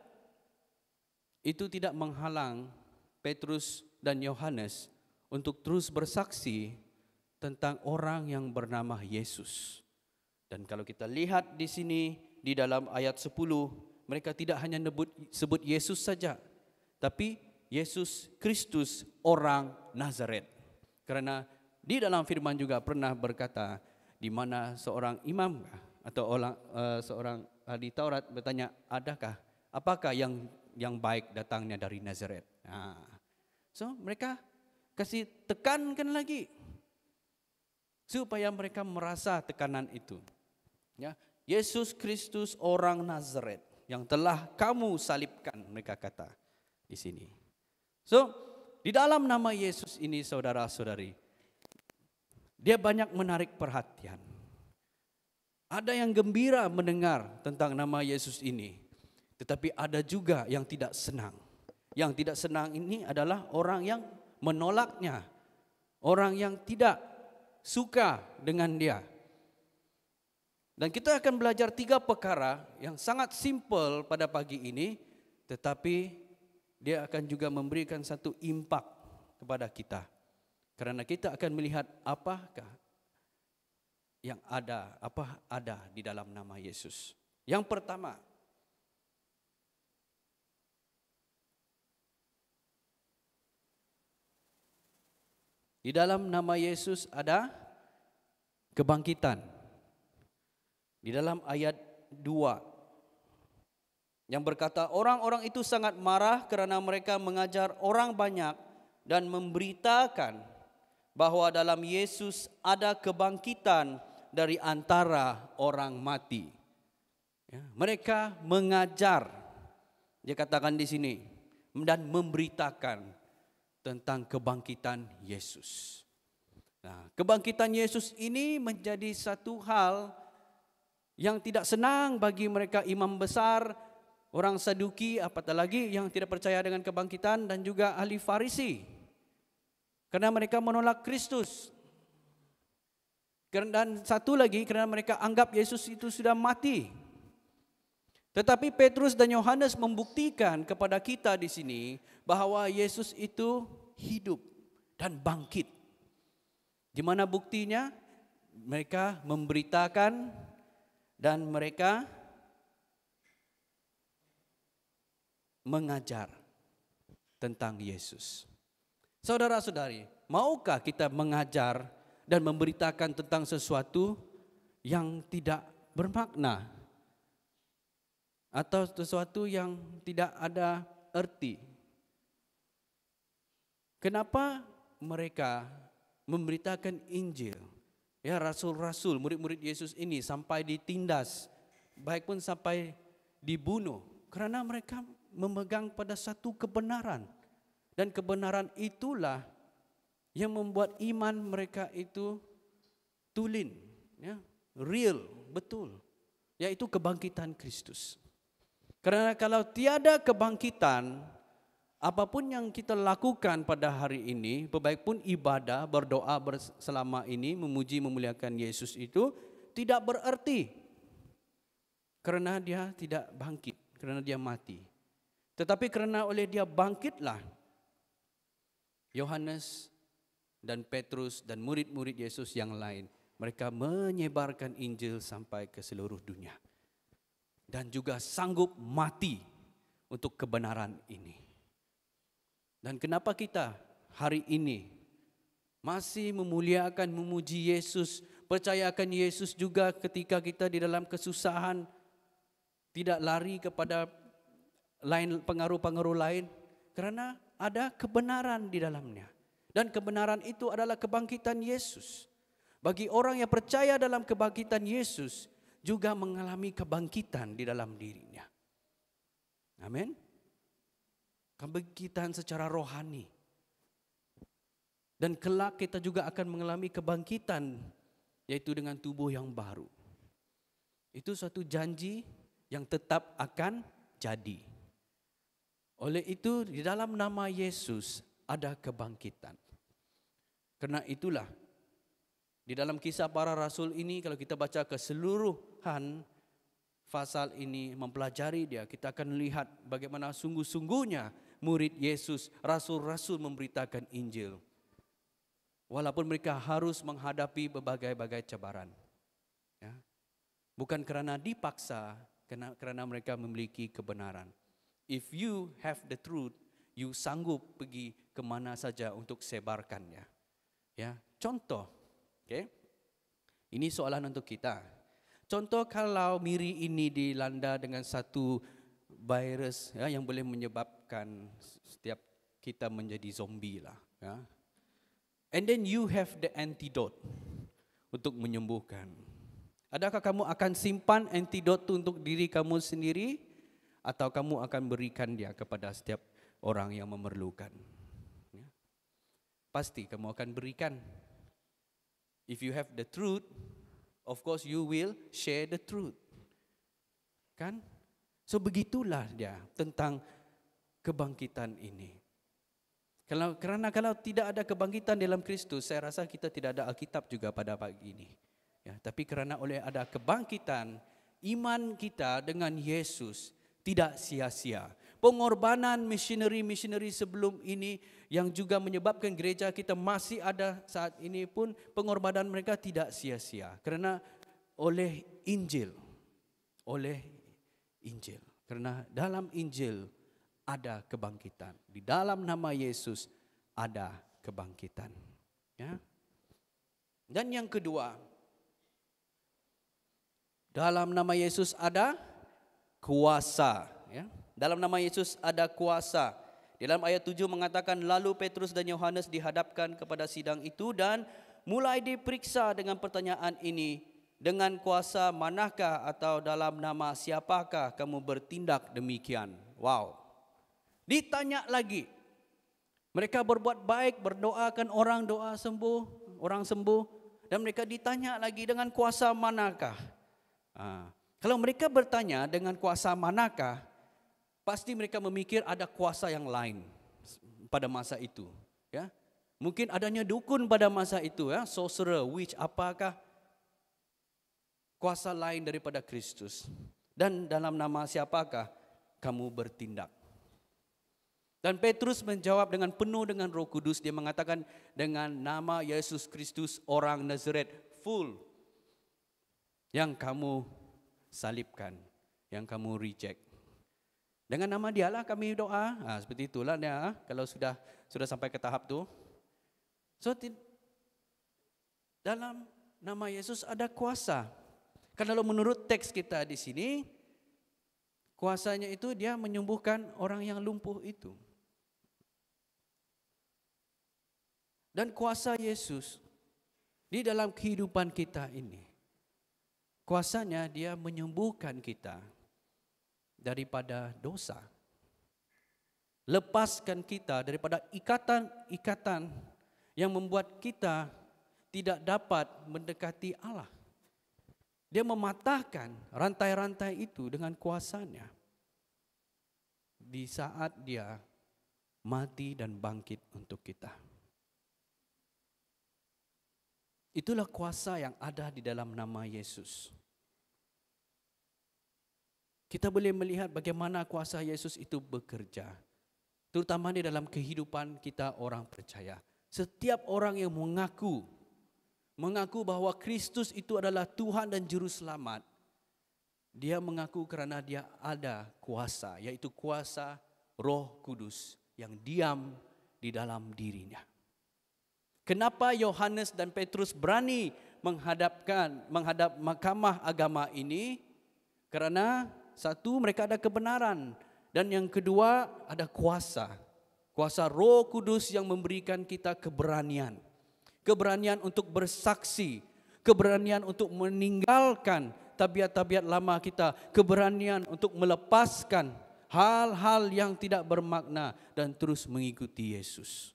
menghalang Petrus dan Yohanes untuk terus bersaksi tentang orang yang bernama Yesus. Dan kalau kita lihat di sini di dalam ayat 10, mereka tidak hanya sebut Yesus saja, tapi Yesus Kristus orang Nazaret. Karena di dalam firman juga pernah berkata, di mana seorang imam atau seorang ahli Taurat bertanya, apakah yang baik datangnya dari Nazaret? So mereka kasih tekankan lagi supaya mereka merasa tekanan itu. Ya, Yesus Kristus orang Nazaret yang telah kamu salibkan, mereka kata di sini. So, di dalam nama Yesus ini saudara-saudari, dia banyak menarik perhatian. Ada yang gembira mendengar tentang nama Yesus ini, tetapi ada juga yang tidak senang. Yang tidak senang ini adalah orang yang menolaknya, orang yang tidak suka dengan dia. Dan kita akan belajar 3 perkara yang sangat simple pada pagi ini, tetapi dia akan juga memberikan satu impak kepada kita. Karena kita akan melihat apa ada di dalam nama Yesus. Yang pertama, di dalam nama Yesus ada kebangkitan. Di dalam ayat 2 yang berkata, orang-orang itu sangat marah karena mereka mengajar orang banyak dan memberitakan bahwa dalam Yesus ada kebangkitan dari antara orang mati. Ya, mereka mengajar, dia katakan di sini, dan memberitakan tentang kebangkitan Yesus. Nah, kebangkitan Yesus ini menjadi satu hal yang tidak senang bagi mereka imam besar, orang Saduki, apatah lagi yang tidak percaya dengan kebangkitan, dan juga ahli Farisi. Karena mereka menolak Kristus. Dan satu lagi, karena mereka anggap Yesus itu sudah mati. Tetapi Petrus dan Yohanes membuktikan kepada kita di sini bahwa Yesus itu hidup dan bangkit. Di mana buktinya? Mereka memberitakan dan mereka mengajar tentang Yesus. Saudara-saudari, maukah kita mengajar dan memberitakan tentang sesuatu yang tidak bermakna atau sesuatu yang tidak ada arti? Kenapa mereka memberitakan Injil? Ya, rasul-rasul, murid-murid Yesus ini sampai ditindas, baik pun sampai dibunuh, karena mereka memegang pada satu kebenaran. Dan kebenaran itulah yang membuat iman mereka itu tulin, ya, real, betul, yaitu kebangkitan Kristus. Karena kalau tiada kebangkitan, apapun yang kita lakukan pada hari ini, baik pun ibadah, berdoa selama ini, memuji, memuliakan Yesus itu tidak berarti. Karena dia tidak bangkit, karena dia mati. Tetapi karena oleh dia bangkitlah, Yohanes dan Petrus dan murid-murid Yesus yang lain, mereka menyebarkan Injil sampai ke seluruh dunia. Dan juga sanggup mati untuk kebenaran ini. Dan kenapa kita hari ini masih memuliakan, memuji Yesus, percayakan Yesus juga ketika kita di dalam kesusahan, tidak lari kepada lain pengaruh-pengaruh lain, karena ada kebenaran di dalamnya. Dan kebenaran itu adalah kebangkitan Yesus. Bagi orang yang percaya dalam kebangkitan Yesus, juga mengalami kebangkitan di dalam dirinya. Amin. Kebangkitan secara rohani. Dan kelak kita juga akan mengalami kebangkitan, yaitu dengan tubuh yang baru. Itu suatu janji yang tetap akan jadi. Oleh itu di dalam nama Yesus ada kebangkitan. Karena itulah di dalam kisah para rasul ini, kalau kita baca keseluruhan pasal ini, mempelajari dia, kita akan lihat bagaimana sungguh-sungguhnya murid Yesus, rasul-rasul memberitakan Injil. Walaupun mereka harus menghadapi berbagai-bagai cabaran. Ya. Bukan kerana dipaksa, kerana mereka memiliki kebenaran. If you have the truth, you sanggup pergi kemana saja untuk sebarkannya. Ya, contoh. Okay. Ini soalan untuk kita. Contoh kalau Miri ini dilanda dengan satu virus, ya, yang boleh menyebabkan setiap kita menjadi zombie lah. Ya. And then you have the antidote untuk menyembuhkan. Adakah kamu akan simpan antidote untuk diri kamu sendiri, atau kamu akan berikan dia kepada setiap orang yang memerlukan? Ya. Pasti kamu akan berikan. If you have the truth, of course you will share the truth. Kan? So begitulah dia tentang kebangkitan ini. Karena kalau tidak ada kebangkitan dalam Kristus, saya rasa kita tidak ada Alkitab juga pada pagi ini. Ya, tapi karena oleh ada kebangkitan, iman kita dengan Yesus tidak sia-sia. Pengorbanan misioneri-misioneri sebelum ini yang juga menyebabkan gereja kita masih ada saat ini pun, pengorbanan mereka tidak sia-sia. Karena oleh Injil. Karena dalam Injil ada kebangkitan. Di dalam nama Yesus ada kebangkitan. Ya. Dan yang kedua, dalam nama Yesus ada kuasa. Ya. Dalam nama Yesus ada kuasa. Di dalam ayat 7 mengatakan, lalu Petrus dan Yohanes dihadapkan kepada sidang itu dan mulai diperiksa dengan pertanyaan ini, dengan kuasa manakah atau dalam nama siapakah kamu bertindak demikian? Wow. Ditanya lagi. Mereka berbuat baik, berdoakan orang, doa sembuh, orang sembuh, dan mereka ditanya lagi, dengan kuasa manakah? Kalau mereka bertanya dengan kuasa manakah, pasti mereka memikir ada kuasa yang lain pada masa itu. Ya, mungkin adanya dukun pada masa itu, ya, sorcerer, witch, apakah kuasa lain daripada Kristus? Dan dalam nama siapakah kamu bertindak? Dan Petrus menjawab dengan penuh dengan Roh Kudus. Dia mengatakan, dengan nama Yesus Kristus orang Nazaret, full, yang kamu salibkan, yang kamu reject. Dengan nama dialah kami doa. Seperti itulah ya, kalau sudah sampai ke tahap tu. So dalam nama Yesus ada kuasa. Kalau menurut teks kita di sini, kuasanya itu dia menyembuhkan orang yang lumpuh itu. Dan kuasa Yesus di dalam kehidupan kita ini, kuasanya dia menyembuhkan kita daripada dosa. Lepaskan kita daripada ikatan-ikatan yang membuat kita tidak dapat mendekati Allah. Dia mematahkan rantai-rantai itu dengan kuasanya. Di saat dia mati dan bangkit untuk kita. Itulah kuasa yang ada di dalam nama Yesus. Kita boleh melihat bagaimana kuasa Yesus itu bekerja. Terutama di dalam kehidupan kita orang percaya. Setiap orang yang mengaku bahwa Kristus itu adalah Tuhan dan Juru Selamat, dia mengaku kerana dia ada kuasa, yaitu kuasa Roh Kudus yang diam di dalam dirinya. Kenapa Yohanes dan Petrus berani menghadap mahkamah agama ini? Kerana satu, mereka ada kebenaran, dan yang kedua ada kuasa Roh Kudus yang memberikan kita keberanian untuk bersaksi, keberanian untuk meninggalkan tabiat-tabiat lama kita, keberanian untuk melepaskan hal-hal yang tidak bermakna dan terus mengikuti Yesus.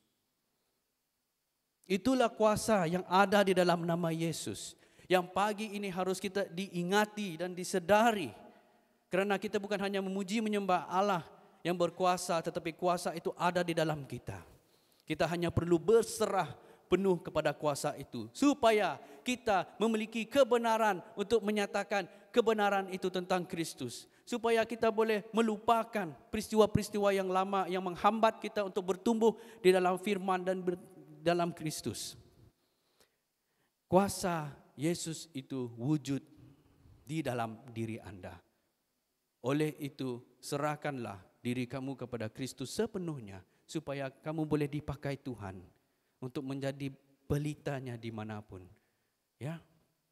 Itulah kuasa yang ada di dalam nama Yesus, yang pagi ini harus kita diingati dan disedari. Kerana kita bukan hanya memuji menyembah Allah yang berkuasa, tetapi kuasa itu ada di dalam kita. Kita hanya perlu berserah penuh kepada kuasa itu, supaya kita memiliki kebenaran untuk menyatakan kebenaran itu tentang Kristus. Supaya kita boleh melupakan peristiwa-peristiwa yang lama yang menghambat kita untuk bertumbuh di dalam firman dan dalam Kristus. Kuasa Yesus itu wujud di dalam diri Anda. Oleh itu, serahkanlah diri kamu kepada Kristus sepenuhnya, supaya kamu boleh dipakai Tuhan untuk menjadi pelitanya dimanapun. Ya,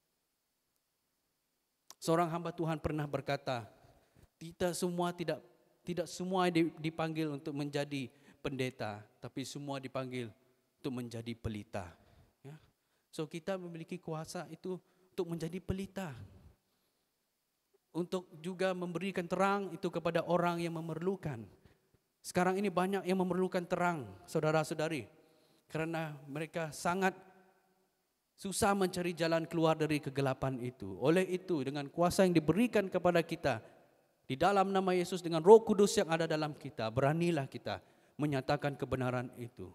seorang hamba Tuhan pernah berkata, kita semua tidak semua dipanggil untuk menjadi pendeta, tapi semua dipanggil untuk menjadi pelita. Ya, so kita memiliki kuasa itu untuk menjadi pelita, untuk juga memberikan terang itu kepada orang yang memerlukan. Sekarang ini banyak yang memerlukan terang, saudara-saudari, kerana mereka sangat susah mencari jalan keluar dari kegelapan itu. Oleh itu, dengan kuasa yang diberikan kepada kita di dalam nama Yesus, dengan Roh Kudus yang ada dalam kita, beranilah kita menyatakan kebenaran itu,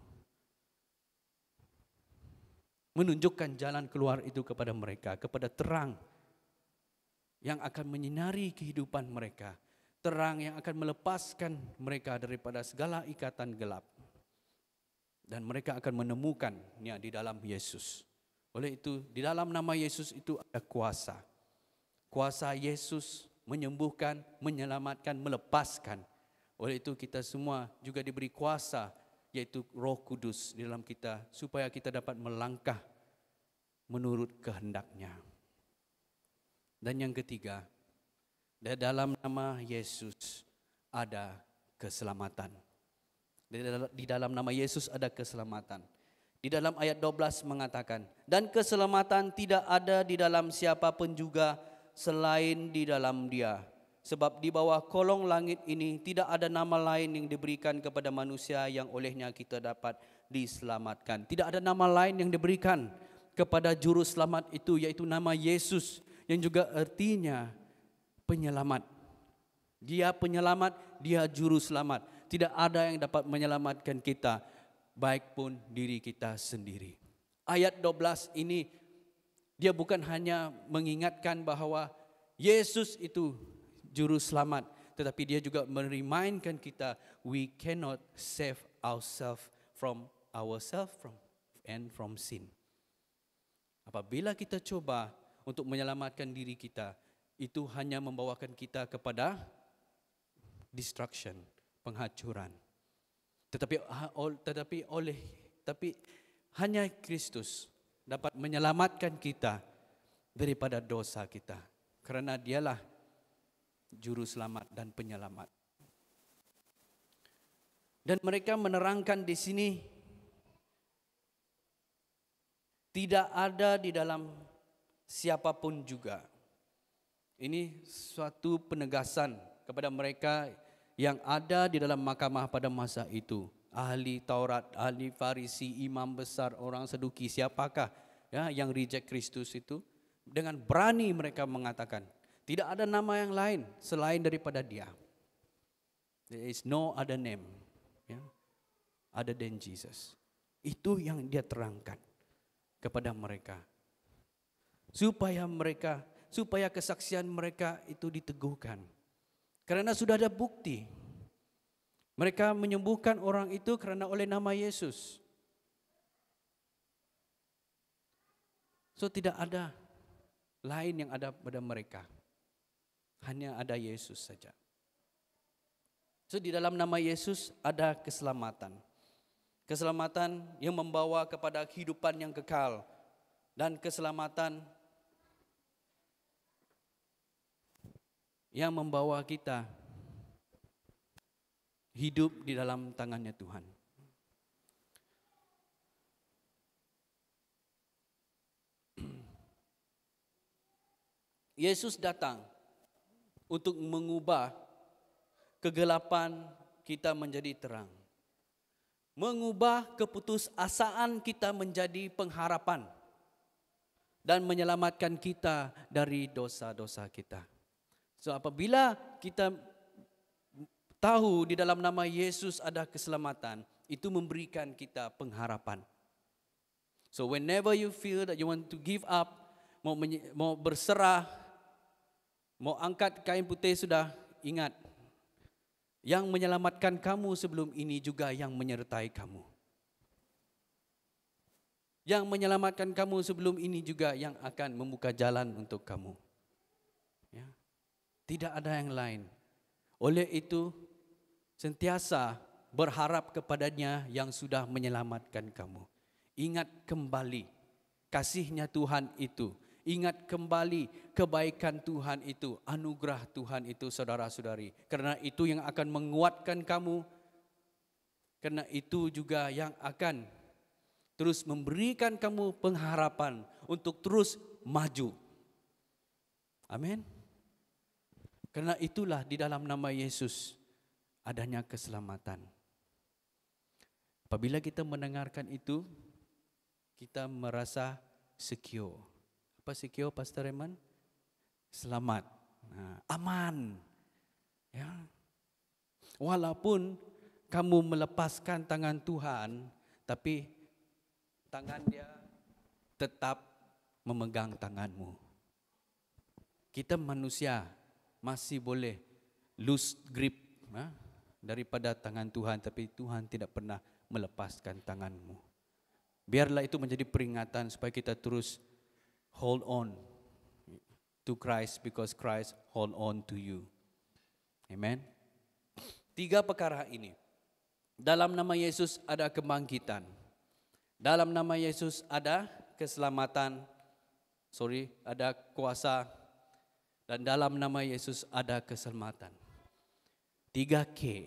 menunjukkan jalan keluar itu kepada mereka, kepada terang yang akan menyinari kehidupan mereka, terang yang akan melepaskan mereka daripada segala ikatan gelap, dan mereka akan menemukannya di dalam Yesus. Oleh itu, di dalam nama Yesus itu ada kuasa. Kuasa Yesus menyembuhkan, menyelamatkan, melepaskan. Oleh itu kita semua juga diberi kuasa, yaitu Roh Kudus di dalam kita, supaya kita dapat melangkah menurut kehendak-Nya. Dan yang ketiga, di dalam nama Yesus ada keselamatan. Di dalam nama Yesus ada keselamatan. Di dalam ayat 12 mengatakan, dan keselamatan tidak ada di dalam siapa pun juga selain di dalam Dia. Sebab di bawah kolong langit ini tidak ada nama lain yang diberikan kepada manusia yang olehnya kita dapat diselamatkan. Tidak ada nama lain yang diberikan kepada juru selamat itu, yaitu nama Yesus, yang juga artinya penyelamat. Dia penyelamat, Dia juru selamat. Tidak ada yang dapat menyelamatkan kita, baik pun diri kita sendiri. Ayat 12 ini, dia bukan hanya mengingatkan bahawa Yesus itu juru selamat, tetapi dia juga meremind-kan kita, we cannot save ourselves from sin. Apabila kita coba untuk menyelamatkan diri kita, itu hanya membawakan kita kepada destruction, penghancuran. Tetapi hanya Kristus dapat menyelamatkan kita daripada dosa kita, kerana Dialah juru selamat dan penyelamat. Dan mereka menerangkan di sini, tidak ada di dalam siapapun juga. Ini suatu penegasan kepada mereka yang ada di dalam mahkamah pada masa itu. Ahli Taurat, ahli Farisi, imam besar, orang Saduki, siapakah ya, yang reject Kristus itu, dengan berani mereka mengatakan, tidak ada nama yang lain selain daripada Dia. There is no other name, ya, other than Jesus. Itu yang Dia terangkan kepada mereka. Supaya kesaksian mereka itu diteguhkan. Karena sudah ada bukti. Mereka menyembuhkan orang itu karena oleh nama Yesus. So tidak ada lain yang ada pada mereka. Hanya ada Yesus saja. So di dalam nama Yesus ada keselamatan. Keselamatan yang membawa kepada kehidupan yang kekal. Dan keselamatan yang membawa kita hidup di dalam tangannya Tuhan. Yesus datang untuk mengubah kegelapan kita menjadi terang. Mengubah keputusasaan kita menjadi pengharapan. Dan menyelamatkan kita dari dosa-dosa kita. So apabila kita tahu di dalam nama Yesus ada keselamatan, itu memberikan kita pengharapan. So whenever you feel that you want to give up, mau berserah, mau angkat kain putih, sudah ingat, yang menyelamatkan kamu sebelum ini juga yang menyertai kamu. Yang menyelamatkan kamu sebelum ini juga yang akan membuka jalan untuk kamu. Ya. Tidak ada yang lain. Oleh itu, sentiasa berharap kepadanya yang sudah menyelamatkan kamu. Ingat kembali kasihnya Tuhan itu. Ingat kembali kebaikan Tuhan itu, anugerah Tuhan itu, saudara-saudari. Karena itu yang akan menguatkan kamu. Karena itu juga yang akan terus memberikan kamu pengharapan untuk terus maju. Amin. Karena itulah di dalam nama Yesus adanya keselamatan. Apabila kita mendengarkan itu, kita merasa secure. Apa secure, Pastor Eman? Selamat, aman. Ya. Walaupun kamu melepaskan tangan Tuhan, tapi tangan Dia tetap memegang tanganmu. Kita manusia masih boleh lose grip daripada tangan Tuhan, tapi Tuhan tidak pernah melepaskan tanganmu. Biarlah itu menjadi peringatan supaya kita terus hold on to Christ, because Christ hold on to you. Amen. 3 perkara ini. Dalam nama Yesus ada kebangkitan. Dalam nama Yesus ada keselamatan, ada kuasa, dan dalam nama Yesus ada keselamatan. 3K.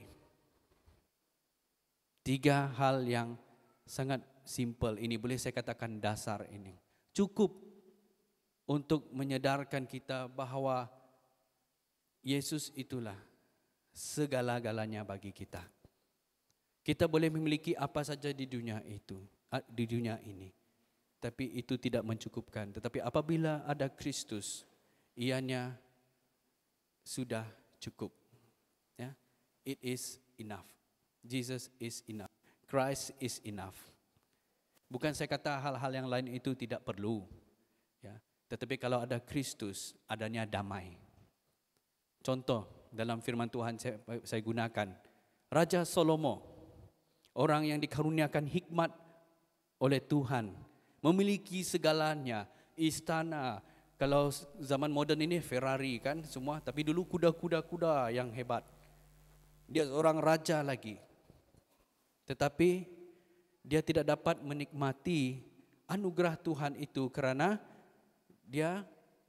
3 hal yang sangat simple ini, boleh saya katakan dasar ini. Cukup untuk menyadarkan kita bahwa Yesus itulah segala-galanya bagi kita. Kita boleh memiliki apa saja di dunia ini, tapi itu tidak mencukupkan. Tetapi apabila ada Kristus, ianya sudah cukup. Ya, it is enough. Jesus is enough. Christ is enough. Bukan saya kata hal-hal yang lain itu tidak perlu. Ya, tetapi kalau ada Kristus, adanya damai. Contoh dalam firman Tuhan saya gunakan, Raja Salomo, orang yang dikaruniakan hikmat oleh Tuhan, memiliki segalanya, istana. Kalau zaman moden ini Ferrari kan semua, tapi dulu kuda-kuda yang hebat. Dia seorang raja lagi. Tetapi dia tidak dapat menikmati anugerah Tuhan itu karena dia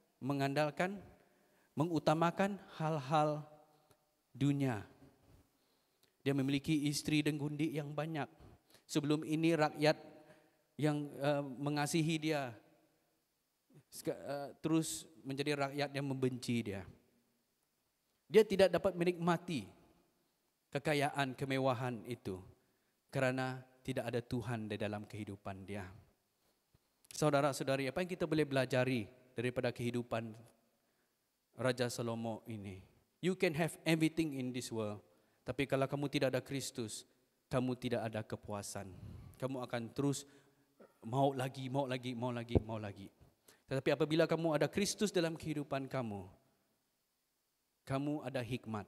mengutamakan hal-hal dunia. Dia memiliki istri dan gundik yang banyak. Sebelum ini rakyat yang mengasihi dia terus menjadi rakyat yang membenci dia. Dia tidak dapat menikmati kekayaan, kemewahan itu karena tidak ada Tuhan di dalam kehidupan dia. Saudara-saudari, apa yang kita boleh belajari daripada kehidupan Raja Salomo ini? You can have everything in this world, tapi kalau kamu tidak ada Kristus, kamu tidak ada kepuasan. Kamu akan terus mau lagi. Tetapi apabila kamu ada Kristus dalam kehidupan kamu, kamu ada hikmat.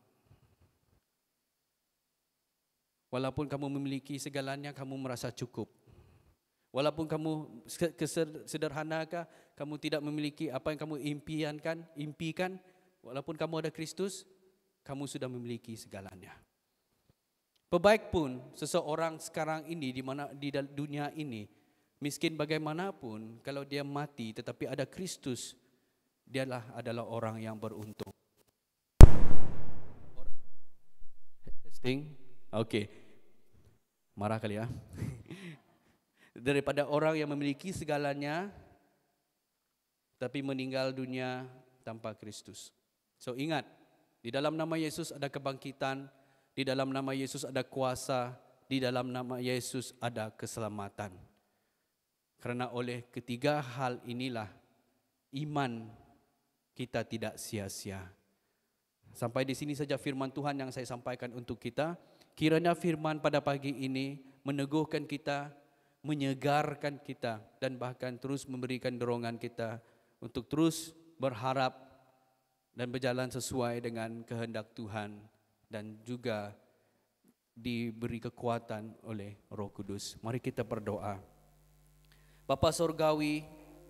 Walaupun kamu memiliki segalanya, kamu merasa cukup. Walaupun kamu sederhanakah, kamu tidak memiliki apa yang kamu impikan, walaupun kamu ada Kristus, kamu sudah memiliki segalanya. Pebaik pun seseorang sekarang ini di dunia ini, miskin bagaimanapun, kalau dia mati tetapi ada Kristus, dialah adalah orang yang beruntung. Testing, oke. Marah kali ya. Daripada orang yang memiliki segalanya tapi meninggal dunia tanpa Kristus. So ingat, di dalam nama Yesus ada kebangkitan, di dalam nama Yesus ada kuasa, di dalam nama Yesus ada keselamatan. Karena oleh ketiga hal inilah iman kita tidak sia-sia. Sampai di sini saja firman Tuhan yang saya sampaikan untuk kita. Kiranya firman pada pagi ini meneguhkan kita, menyegarkan kita, dan bahkan terus memberikan dorongan kita untuk terus berharap dan berjalan sesuai dengan kehendak Tuhan, dan juga diberi kekuatan oleh Roh Kudus. Mari kita berdoa. Bapa Sorgawi,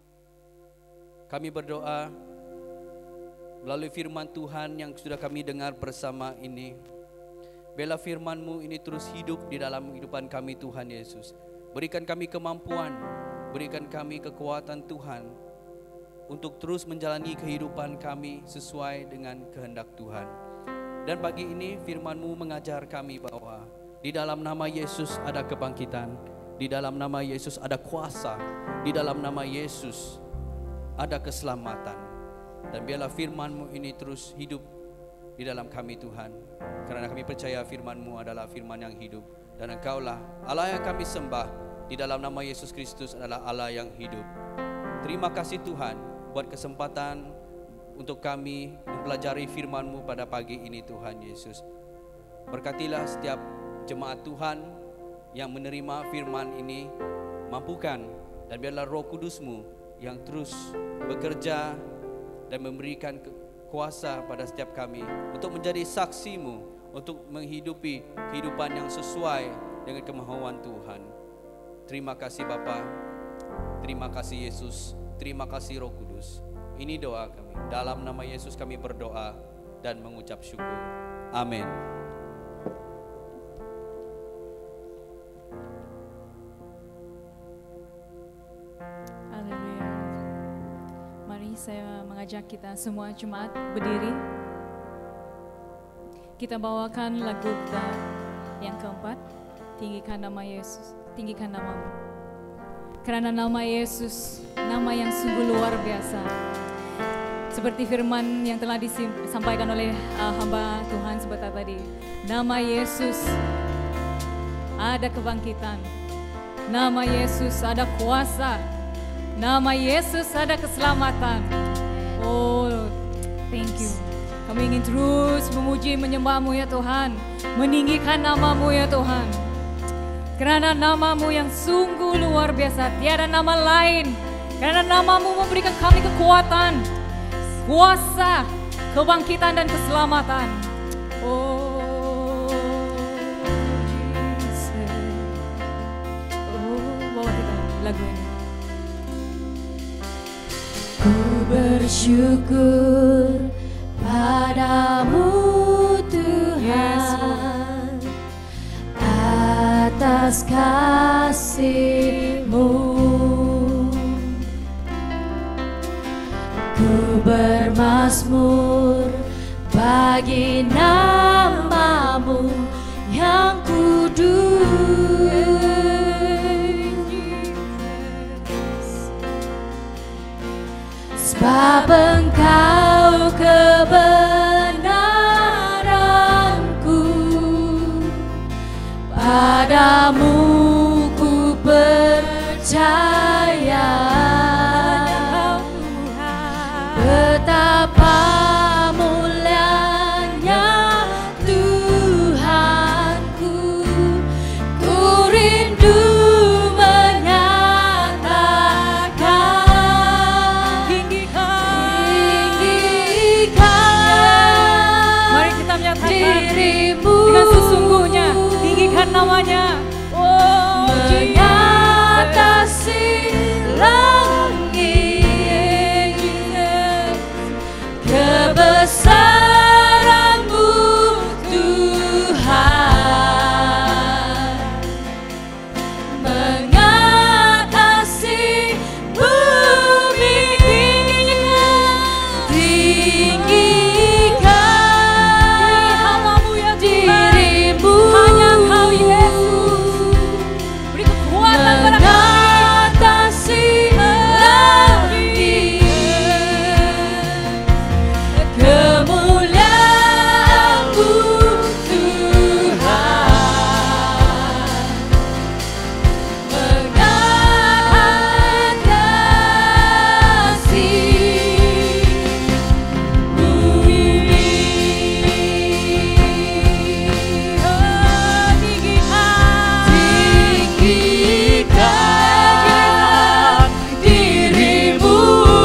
kami berdoa melalui firman Tuhan yang sudah kami dengar bersama ini. Biarlah firman-Mu ini terus hidup di dalam kehidupan kami, Tuhan Yesus. Berikan kami kemampuan, berikan kami kekuatan Tuhan untuk terus menjalani kehidupan kami sesuai dengan kehendak Tuhan. Dan pagi ini firman-Mu mengajar kami bahwa di dalam nama Yesus ada kebangkitan, di dalam nama Yesus ada kuasa, di dalam nama Yesus ada keselamatan. Dan biarlah firman-Mu ini terus hidup di dalam kami, Tuhan. Karena kami percaya firman-Mu adalah firman yang hidup. Dan Engkaulah Allah yang kami sembah, di dalam nama Yesus Kristus adalah Allah yang hidup. Terima kasih Tuhan buat kesempatan untuk kami mempelajari firman-Mu pada pagi ini, Tuhan Yesus. Berkatilah setiap jemaat Tuhan yang menerima firman ini, mampukan, dan biarlah Roh Kudus-Mu yang terus bekerja dan memberikan kuasa pada setiap kami untuk menjadi saksi-Mu, untuk menghidupi kehidupan yang sesuai dengan kemauan Tuhan. Terima kasih Bapa, terima kasih Yesus, terima kasih Roh Kudus. Ini doa kami, dalam nama Yesus kami berdoa dan mengucap syukur. Amin. Haleluya. Mari saya mengajak kita semua jemaat berdiri. Kita bawakan lagu kita yang keempat, tinggikan nama Yesus, tinggikan namamu. Karena nama Yesus, nama yang sungguh luar biasa. Seperti firman yang telah disampaikan oleh hamba Tuhan sebentar tadi. Nama Yesus ada kebangkitan. Nama Yesus ada kuasa. Nama Yesus ada keselamatan. Oh, thank you. Kami ingin terus memuji, menyembah-Mu ya Tuhan, meninggikan nama-Mu ya Tuhan. Karena nama-Mu yang sungguh luar biasa, tiada nama lain. Karena nama-Mu memberikan kami kekuatan, kuasa, kebangkitan dan keselamatan. Oh, Jesus. Oh, bawa kita lagu ini. Ku bersyukur padamu Tuhan, atas kasih-Mu. Ku bermazmur bagi nama-Mu yang kudus. Sebab Engkau kebenaranku, padamu ku percaya. Tuhan namanya. Oh, mengatasi langit, kebesaran-Mu Tuhan, mengatasi bumi, tinggikan hamba-Mu ya Tuhan. diri-Mu, Hanya Engkau Yesus. Beri kekuatan pada kami. mengatasi langit, kemuliaan-Mu Tuhan, mengatasi bumi. Tinggikan diri-Mu,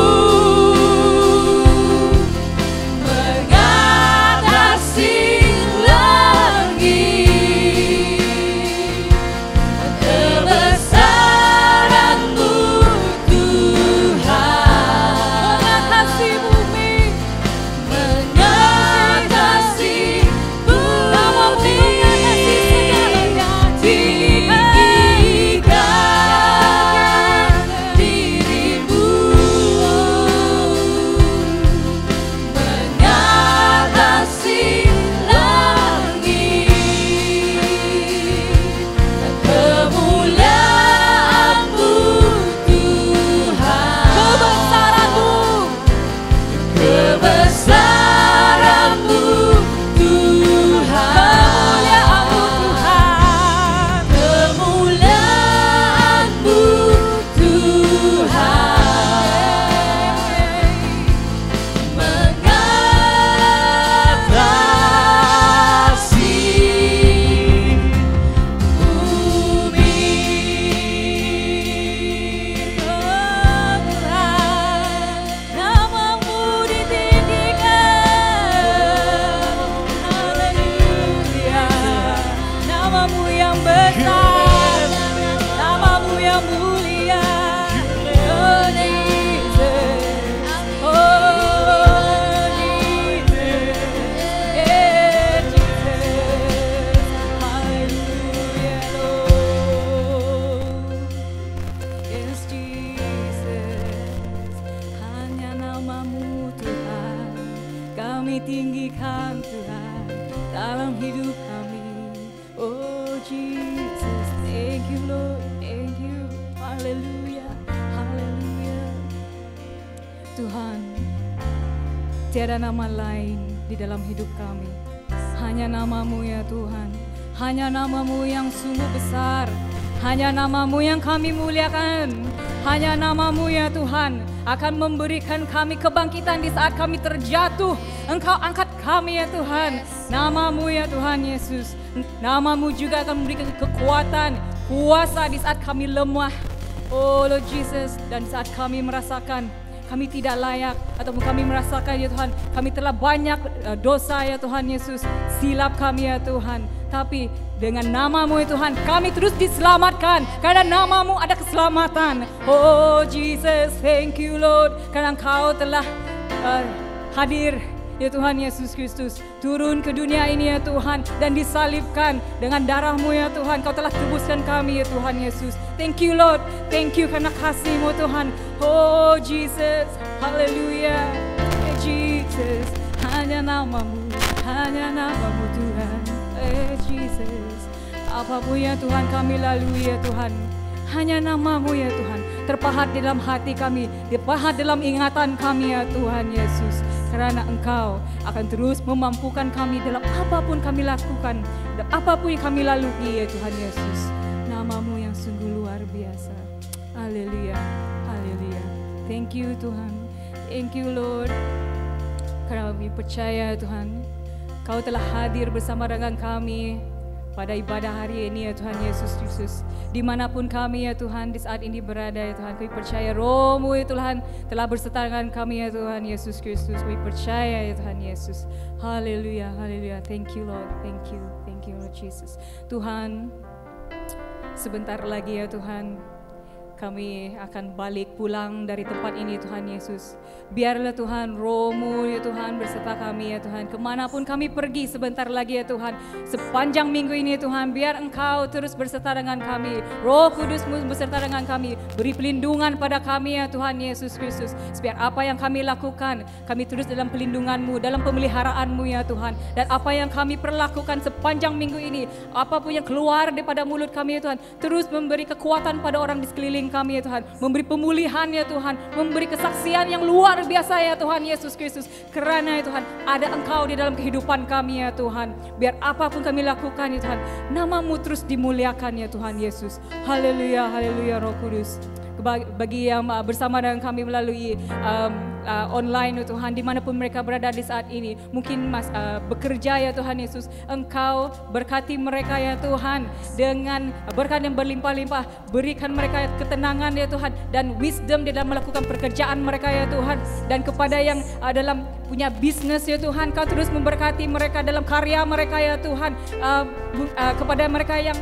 mengatasi langit, kebesaran-Mu Tuhan, Mengatasi bumi. mengatasi bumi, tinggikan diri-Mu, mengatasi langit, kemuliaan-Mu Tuhan, kebesaran-Mu Tuhan, kemuliaan-Mu Tuhan, mengatasi bumi. Nama-Mu ditinggikan. Haleluya. Nama-Mu yang besar, nama-Mu yang mulia. Oh Jesus, oh Jesus, Jesus. Haleluya Lord. Yes Jesus, hanya nama-Mu Tuhan, kami tinggikan Tuhan dalam hidup kami. Oh Jesus, thank you Lord, thank you. Haleluya, haleluya. Tuhan, tiada nama lain di dalam hidup kami. Hanya nama-Mu ya Tuhan, hanya nama-Mu yang sungguh besar. Hanya nama-Mu yang kami muliakan. Hanya nama-Mu ya Tuhan akan memberikan kami kebangkitan di saat kami terjatuh. Engkau angkat kami ya Tuhan. Nama-Mu ya Tuhan Yesus. Nama-Mu juga akan memberikan kekuatan, kuasa di saat kami lemah. Oh Lord Jesus, dan saat kami merasakan kami tidak layak ataupun kami merasakan ya Tuhan kami telah banyak dosa ya Tuhan Yesus, silap kami ya Tuhan, tapi dengan nama-Mu ya Tuhan kami terus diselamatkan karena nama-Mu ada keselamatan. Oh Jesus, thank you Lord karena Engkau telah hadir ya Tuhan Yesus Kristus, turun ke dunia ini ya Tuhan dan disalibkan dengan darah-Mu ya Tuhan. Kau telah tebuskan kami ya Tuhan Yesus. Thank you Lord, thank you karena kasih-Mu Tuhan. Oh Jesus, haleluya. Jesus, hanya nama-Mu Tuhan. Jesus, apapun ya Tuhan kami lalui ya Tuhan, hanya nama-Mu ya Tuhan terpahat dalam hati kami, terpahat dalam ingatan kami ya Tuhan Yesus. Karena Engkau akan terus memampukan kami dalam apapun kami lakukan, dan apapun yang kami lalui ya Tuhan Yesus. Nama-Mu yang sungguh luar biasa. Haleluya, haleluya. Thank you Tuhan, thank you Lord. Karena kami percaya Tuhan, Kau telah hadir bersama dengan kami pada ibadah hari ini ya Tuhan Yesus Kristus. Dimanapun kami ya Tuhan di saat ini berada ya Tuhan, kami percaya Roh-Mu ya Tuhan telah berserta dengan kami ya Tuhan Yesus Kristus. Kami percaya ya Tuhan Yesus. Haleluya, haleluya. Thank you Lord, thank you, thank you. Thank you Lord Jesus. Tuhan, sebentar lagi ya Tuhan, kami akan balik pulang dari tempat ini Tuhan Yesus. Biarlah Tuhan Roh-Mu ya Tuhan berserta kami ya Tuhan. Kemanapun kami pergi sebentar lagi ya Tuhan. Sepanjang minggu ini Tuhan, biar Engkau terus berserta dengan kami. Roh Kudus-Mu berserta dengan kami. Beri pelindungan pada kami ya Tuhan Yesus Kristus. Biar apa yang kami lakukan, kami terus dalam pelindungan-Mu, dalam pemeliharaan-Mu ya Tuhan. Dan apa yang kami perlakukan sepanjang minggu ini, apapun yang keluar daripada mulut kami ya Tuhan, terus memberi kekuatan pada orang di sekeliling kami ya Tuhan, memberi pemulihan ya Tuhan, memberi kesaksian yang luar biasa ya Tuhan Yesus Kristus. Karena ya Tuhan, ada Engkau di dalam kehidupan kami ya Tuhan. Biar apapun kami lakukan ya Tuhan, nama-Mu terus dimuliakan ya Tuhan Yesus. Haleluya, haleluya Roh Kudus. Bagi yang bersama dengan kami melalui online ya Tuhan, dimanapun mereka berada di saat ini, mungkin bekerja ya Tuhan Yesus, Engkau berkati mereka ya Tuhan dengan berkat yang berlimpah-limpah, berikan mereka ketenangan ya Tuhan dan wisdom di dalam melakukan pekerjaan mereka ya Tuhan. Dan kepada yang dalam punya bisnis ya Tuhan, Kau terus memberkati mereka dalam karya mereka ya Tuhan. Kepada mereka yang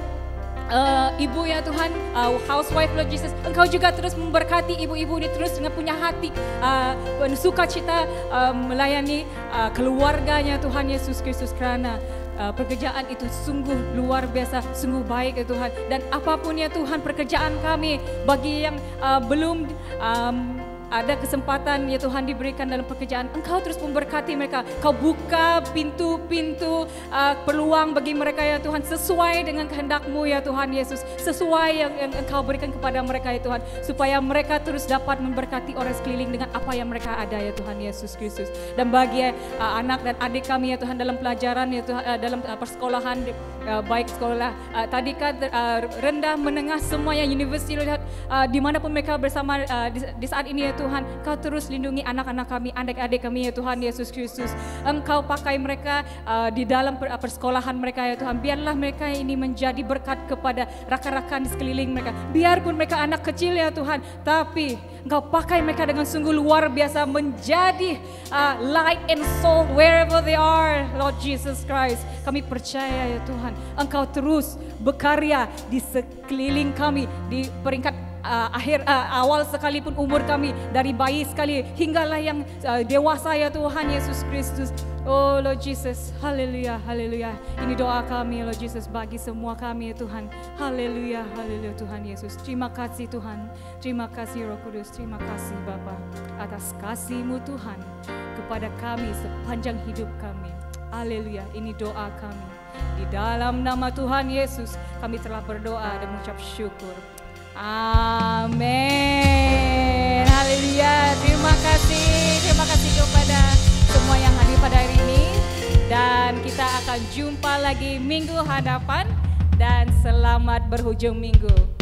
ibu ya Tuhan, housewife Lord Jesus, Engkau juga terus memberkati ibu-ibu ini terus dengan punya hati penuh sukacita melayani keluarganya Tuhan Yesus Kristus. Karena pekerjaan itu sungguh luar biasa, sungguh baik ya Tuhan. Dan apapun ya Tuhan pekerjaan kami, bagi yang belum ada kesempatan ya Tuhan diberikan dalam pekerjaan, Engkau terus memberkati mereka. Kau buka pintu-pintu peluang bagi mereka ya Tuhan, sesuai dengan kehendak-Mu ya Tuhan Yesus, sesuai yang Engkau berikan kepada mereka ya Tuhan, supaya mereka terus dapat memberkati orang sekeliling dengan apa yang mereka ada ya Tuhan Yesus Kristus. Dan bagi anak dan adik kami ya Tuhan dalam pelajaran ya Tuhan, dalam persekolahan, baik sekolah tadika, rendah, menengah, semuanya universiti, dimanapun mereka bersama di saat ini ya Tuhan, Kau terus lindungi anak-anak kami, adik-adik kami ya Tuhan Yesus Kristus. Engkau pakai mereka di dalam persekolahan mereka ya Tuhan. Biarlah mereka ini menjadi berkat kepada rakan-rakan di sekeliling mereka. Biarpun mereka anak kecil ya Tuhan, tapi Engkau pakai mereka dengan sungguh luar biasa menjadi light and salt wherever they are, Lord Jesus Christ. Kami percaya ya Tuhan, Engkau terus berkarya di sekeliling kami, di peringkat awal sekalipun umur kami, dari bayi sekali hinggalah yang dewasa ya Tuhan Yesus Kristus. Oh Lord Jesus, haleluya, haleluya. Ini doa kami Lord Jesus bagi semua kami ya Tuhan. Haleluya, haleluya Tuhan Yesus. Terima kasih Tuhan, terima kasih Roh Kudus, terima kasih Bapa atas kasih-Mu Tuhan kepada kami sepanjang hidup kami. Haleluya, ini doa kami. Di dalam nama Tuhan Yesus kami telah berdoa dan mengucap syukur. Amin. Haleluya. Terima kasih kepada semua yang hadir pada hari ini. Dan kita akan jumpa lagi minggu hadapan. Dan selamat berhujung minggu.